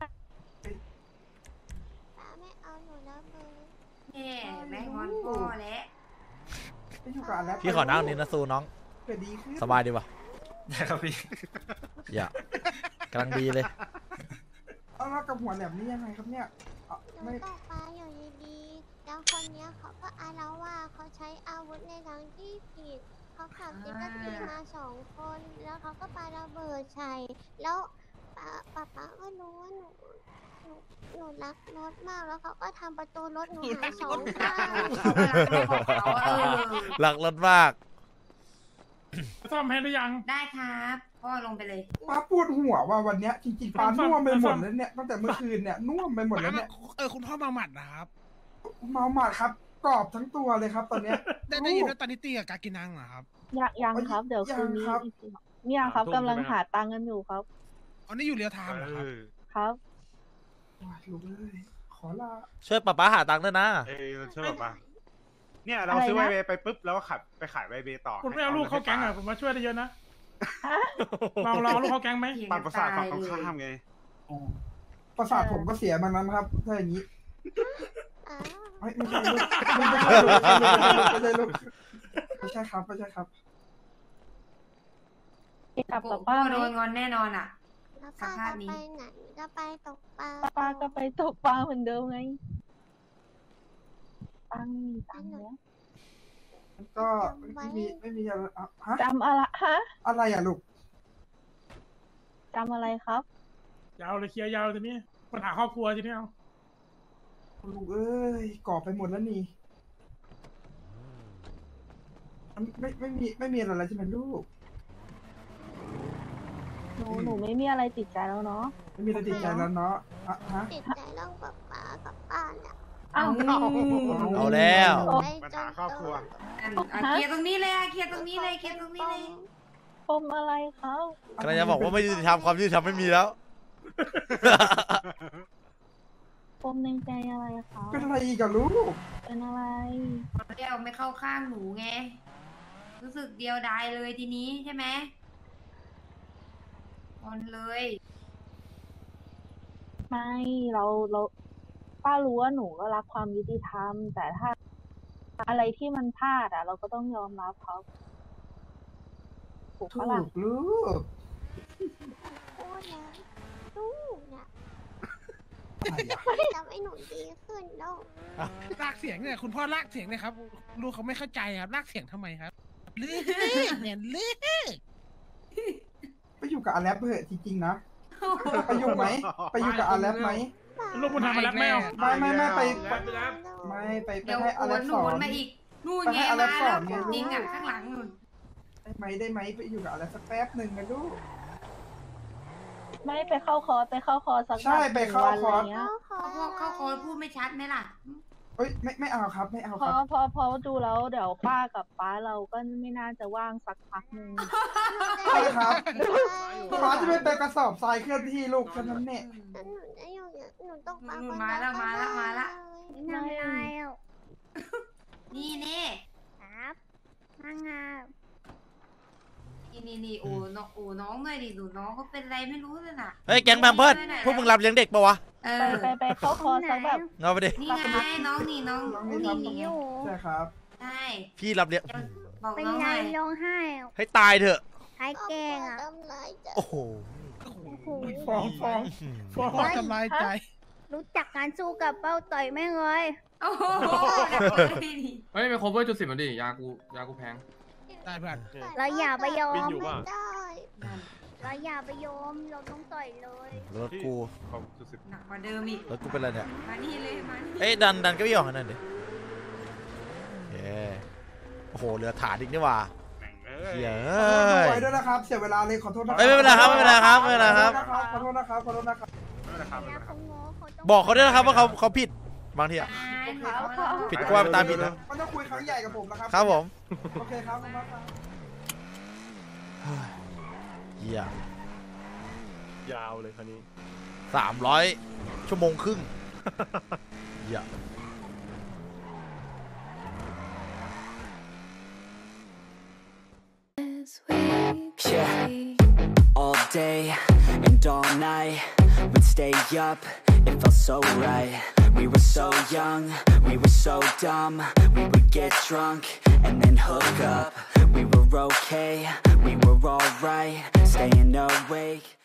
ป๊าไม่เอาหนูแล้วเลยๆเนี่ยแม่งอนพ่อแล้วไปอยู่กับอาแลปพี่ขอนั่งนี่นะซูน้องเผื่อดีขึ้นสบายดีปะได้ครับพี่อย่ากำลังดีเลยเอาแล้วกับหัวแหลมนี่ยังไงครับเนี่ยเอาหนูไม่ตกปลาอยู่ดีๆแล้วคนเนี้ยเขาก็อาละว่าดเขาใช้อาวุธในทางที่ผิดเขาขับจิตตีมาสองคน แล้วเขาก็ปาระเบิดใส่แล้วป๊าป๊าป๊าก็รู้ว่าหนูหนูหนูรักรถมากแล้วเขาก็ทำประตูรถหนูหายสองข้างเออหลักรถมากซ่อมให้หรือยังได้ครับพ่อลงไปเลยป้าปวดหัวว่าวันเนี้ยจริงๆป้าน่วมไปหมดแล้วเนี่ยตั้งแต่เมื่อคืนเนี่ยน่วมไปหมดแล้วเนี่ยเออคุณพ่อมาหมัดนะครับเมาหมาดครับกรอบทั้งตัวเลยครับ ตอนเนี้ยได้ได้ยินว่าตอนนี้ตีกับกากินังเหรอครับยังยังครับ เดี๋ยวคืนนี้ยังครับอีกทีเนี่ยครับกำลังหาตังค์กันอยู่ครับอ๋อนี่อยู่เรียวไทม์เหรอครับครับลูกเอ้ยขอลาช่วยป๊าป๊าหาตังค์ด้วยนะเอ้ยมันช่วยแบบว่าเนี่ยเราซื้อไวเบไปปุ๊บแล้วก็ขับไปขายไวเบต่อคุณไม่เอาลูกเข้าแก๊งอ่ะผมมาช่วยได้เยอะนะลองลองเอาลูกเข้าแก๊งไหมปั่นประสาทฝั่งตรงข้ามไงประสาทผมก็เสียมันนั้นครับถ้าอย่างนี้อ้าวเฮ้ยไม่ใช่ลูกไม่ใช่ลูกไม่ใช่ลูกไม่ใช่ครับไม่ใช่ครับกลับกับพ่อป้าไหมโดนงอนแน่นอนอ่ะแล้วป้าสภาพจะนี้ไปไหนจะไปตกปลาป้าก็ไปตกปลาเหมือนเดิมไงตังค์มีตังค์แล้วก็ไม่มีไม่มีอะไรอ่ะฮะจำอะไรฮะอะไรอ่ะลูกจำอะไรครับยาวเลยเคลียร์ยาวทีนี้ปัญหาครอบครัวทีนี้เอาลูกเอ้ยกรอบไปหมดแล้วนี่ไม่ไม่มีไม่มีอะไรแล้วใช่ไหมลูกหนูหนูไม่มีอะไรติดใจแล้วเนาะไม่มีอะไรติดใจแล้วเนาะอ่ะฮะติดใจเรื่องป๊าป๊ากับป้าเนี่ยอ้าวเอาแล้วไปปัญจหาน ครอบครัวอันอ่ะเคลียร์ตรงนี้เลยอ่ะเคลียร์ตรงนี้เลยเคลียร์ตรงนี้เลยปมอะไรครับกำลังจะบอกว่าไม่ยุติธรรมความยุติธรรมไม่มีแล้วปมในใจอะไรคะเป็นอะไรอีกอะลูกเป็นอะไรเดียวไม่เข้าข้างหนูไงรู้สึกเดียวดายเลยทีนี้ใช่ไหมงอนเลยไม่เราเราป้ารู้ว่าหนูก็รักความยุติธรรม แต่ถ้าอะไรที่มันพลาดอ่ะ เราก็ต้องยอมรับเขาถูกถูปะล่ะกลูกพูดนะลูกเนี่ยอะไรอะทำให้หนูดีขึ้นลูกลากเสียงเนี่ยคุณพ่อลากเสียงเนี่ยครับลูกเขาไม่เข้าใจครับลากเสียงทำไมครับลือเนี่ยลือไปอยู่กับอาแลปเถอะจริงๆนะไปอยู่ไหมไปอยู่กับอาแลปไหมลูกบุญธรรมมาแล้วแมวไม่ไม่ไม่ไปไปไปแล้วไม่ไปไปเดี๋ยวให้โออาแลนปหสนูอนมาอีกนู่นไปไงให้อาแลมาปสแล้อวนไงจริงอ่ะข้างหลังนู่นได้ไหมได้ไหมไปอยู่กับอาแลปสักแป๊บหนึ่งนะลูกไม่ไปเข้าคอร์สไปเข้าคอร์สสักใช่ไปเข้าวันคอร์สะไเงี้ยเขาพอเข้าโค้ดพูดไม่ชัดไหมล่ะเอ้ยไม่ไม่เอาครับไม่เอาพคอรับพอพอดูแล้วเดี๋ยวป้ากับป้าเราก็ไม่น่าจะว่างสักพักหนึ่งใช่ครับฟ้าจะไม่ไปกระสอบทรายเคลื่อนที่ลูกแค่นั้นเนี่ยแล้วหนูจะอยู่อย่างหนูต้องฟังหนูคนมาแล้วเดียมาแล้วมาแล้วไม่ทำอะไรอ่ะนี่นี่ครับมางานี่นี่นี่โอ้น้องโอ้น้องหน่อยดิดูน้องเขาเป็นอะไรไม่รู้เลยน่ะเฮ้ยแก๊งแพมเพิร์ดพวกมึงรับเลี้ยงเด็กปะวะเอไปอไปไปเข้าคอร์สสักแบบเงาไปดินี่ไงน้องนี่น้องน้องนี่นี่ครับนี่ใช่ครับใช่พี่รับเลี้ยงบอกเป็นน้องหไรน่อยร้องไห้ให้ตายเถอะใครแกล้งอ่ะทำไรจ้ะโอ้โหฟ้องฟ้องฟ้องพ่อทำลายใจรู้จักการสู้กับเป้าต่อยแม่งเลยโอ้โหหนักเลยดิเฮ้ยไปคบเวอร์จุดสิบมาดิยากูยากูแพงได้เพื่อนเราอย่าไปยอมบินอยู่ไม่ป่ะได้เราอย่าไปยอมเราต้องต่อยเลยรถกูหนักกว่าเดิมอีกรถกูเป็นอะไรเนี่ยมานี่เลยมานี่เอ้ยดันดันเก็ไม่ออกกันนั่นดิเย้โอ้โหเหลือฐานอีกนี่หว่าเหี้ยขเอ้อโทษด้วยยนะครับ เสียเวลาเลยขอโทษนะเอ้ยไม่เป็นไรครับไม่เป็นไรครับไม่เป็นไรครับขอโทษนะครับขอโทษนะครับเขาโง่เขาต้องบอกเขาด้วยนะครับว่าเขาเขาผิดบางทีอะเขาเขาผิดก็ว่าไปตามผิดนะมันต้องคุยครั้งใหญ่กับผมนะครับครับผมโอเคครับขอบคุณมากครับเหี้ยยาวเลยคันนี้สามร้อยชั่วโมงครึ่งเหี้ย Yeah, all day and all night we'd stay up, it felt so right. We were so young, we were so dumb. We would get drunk and then hook up. We were okay, we were alright, staying awake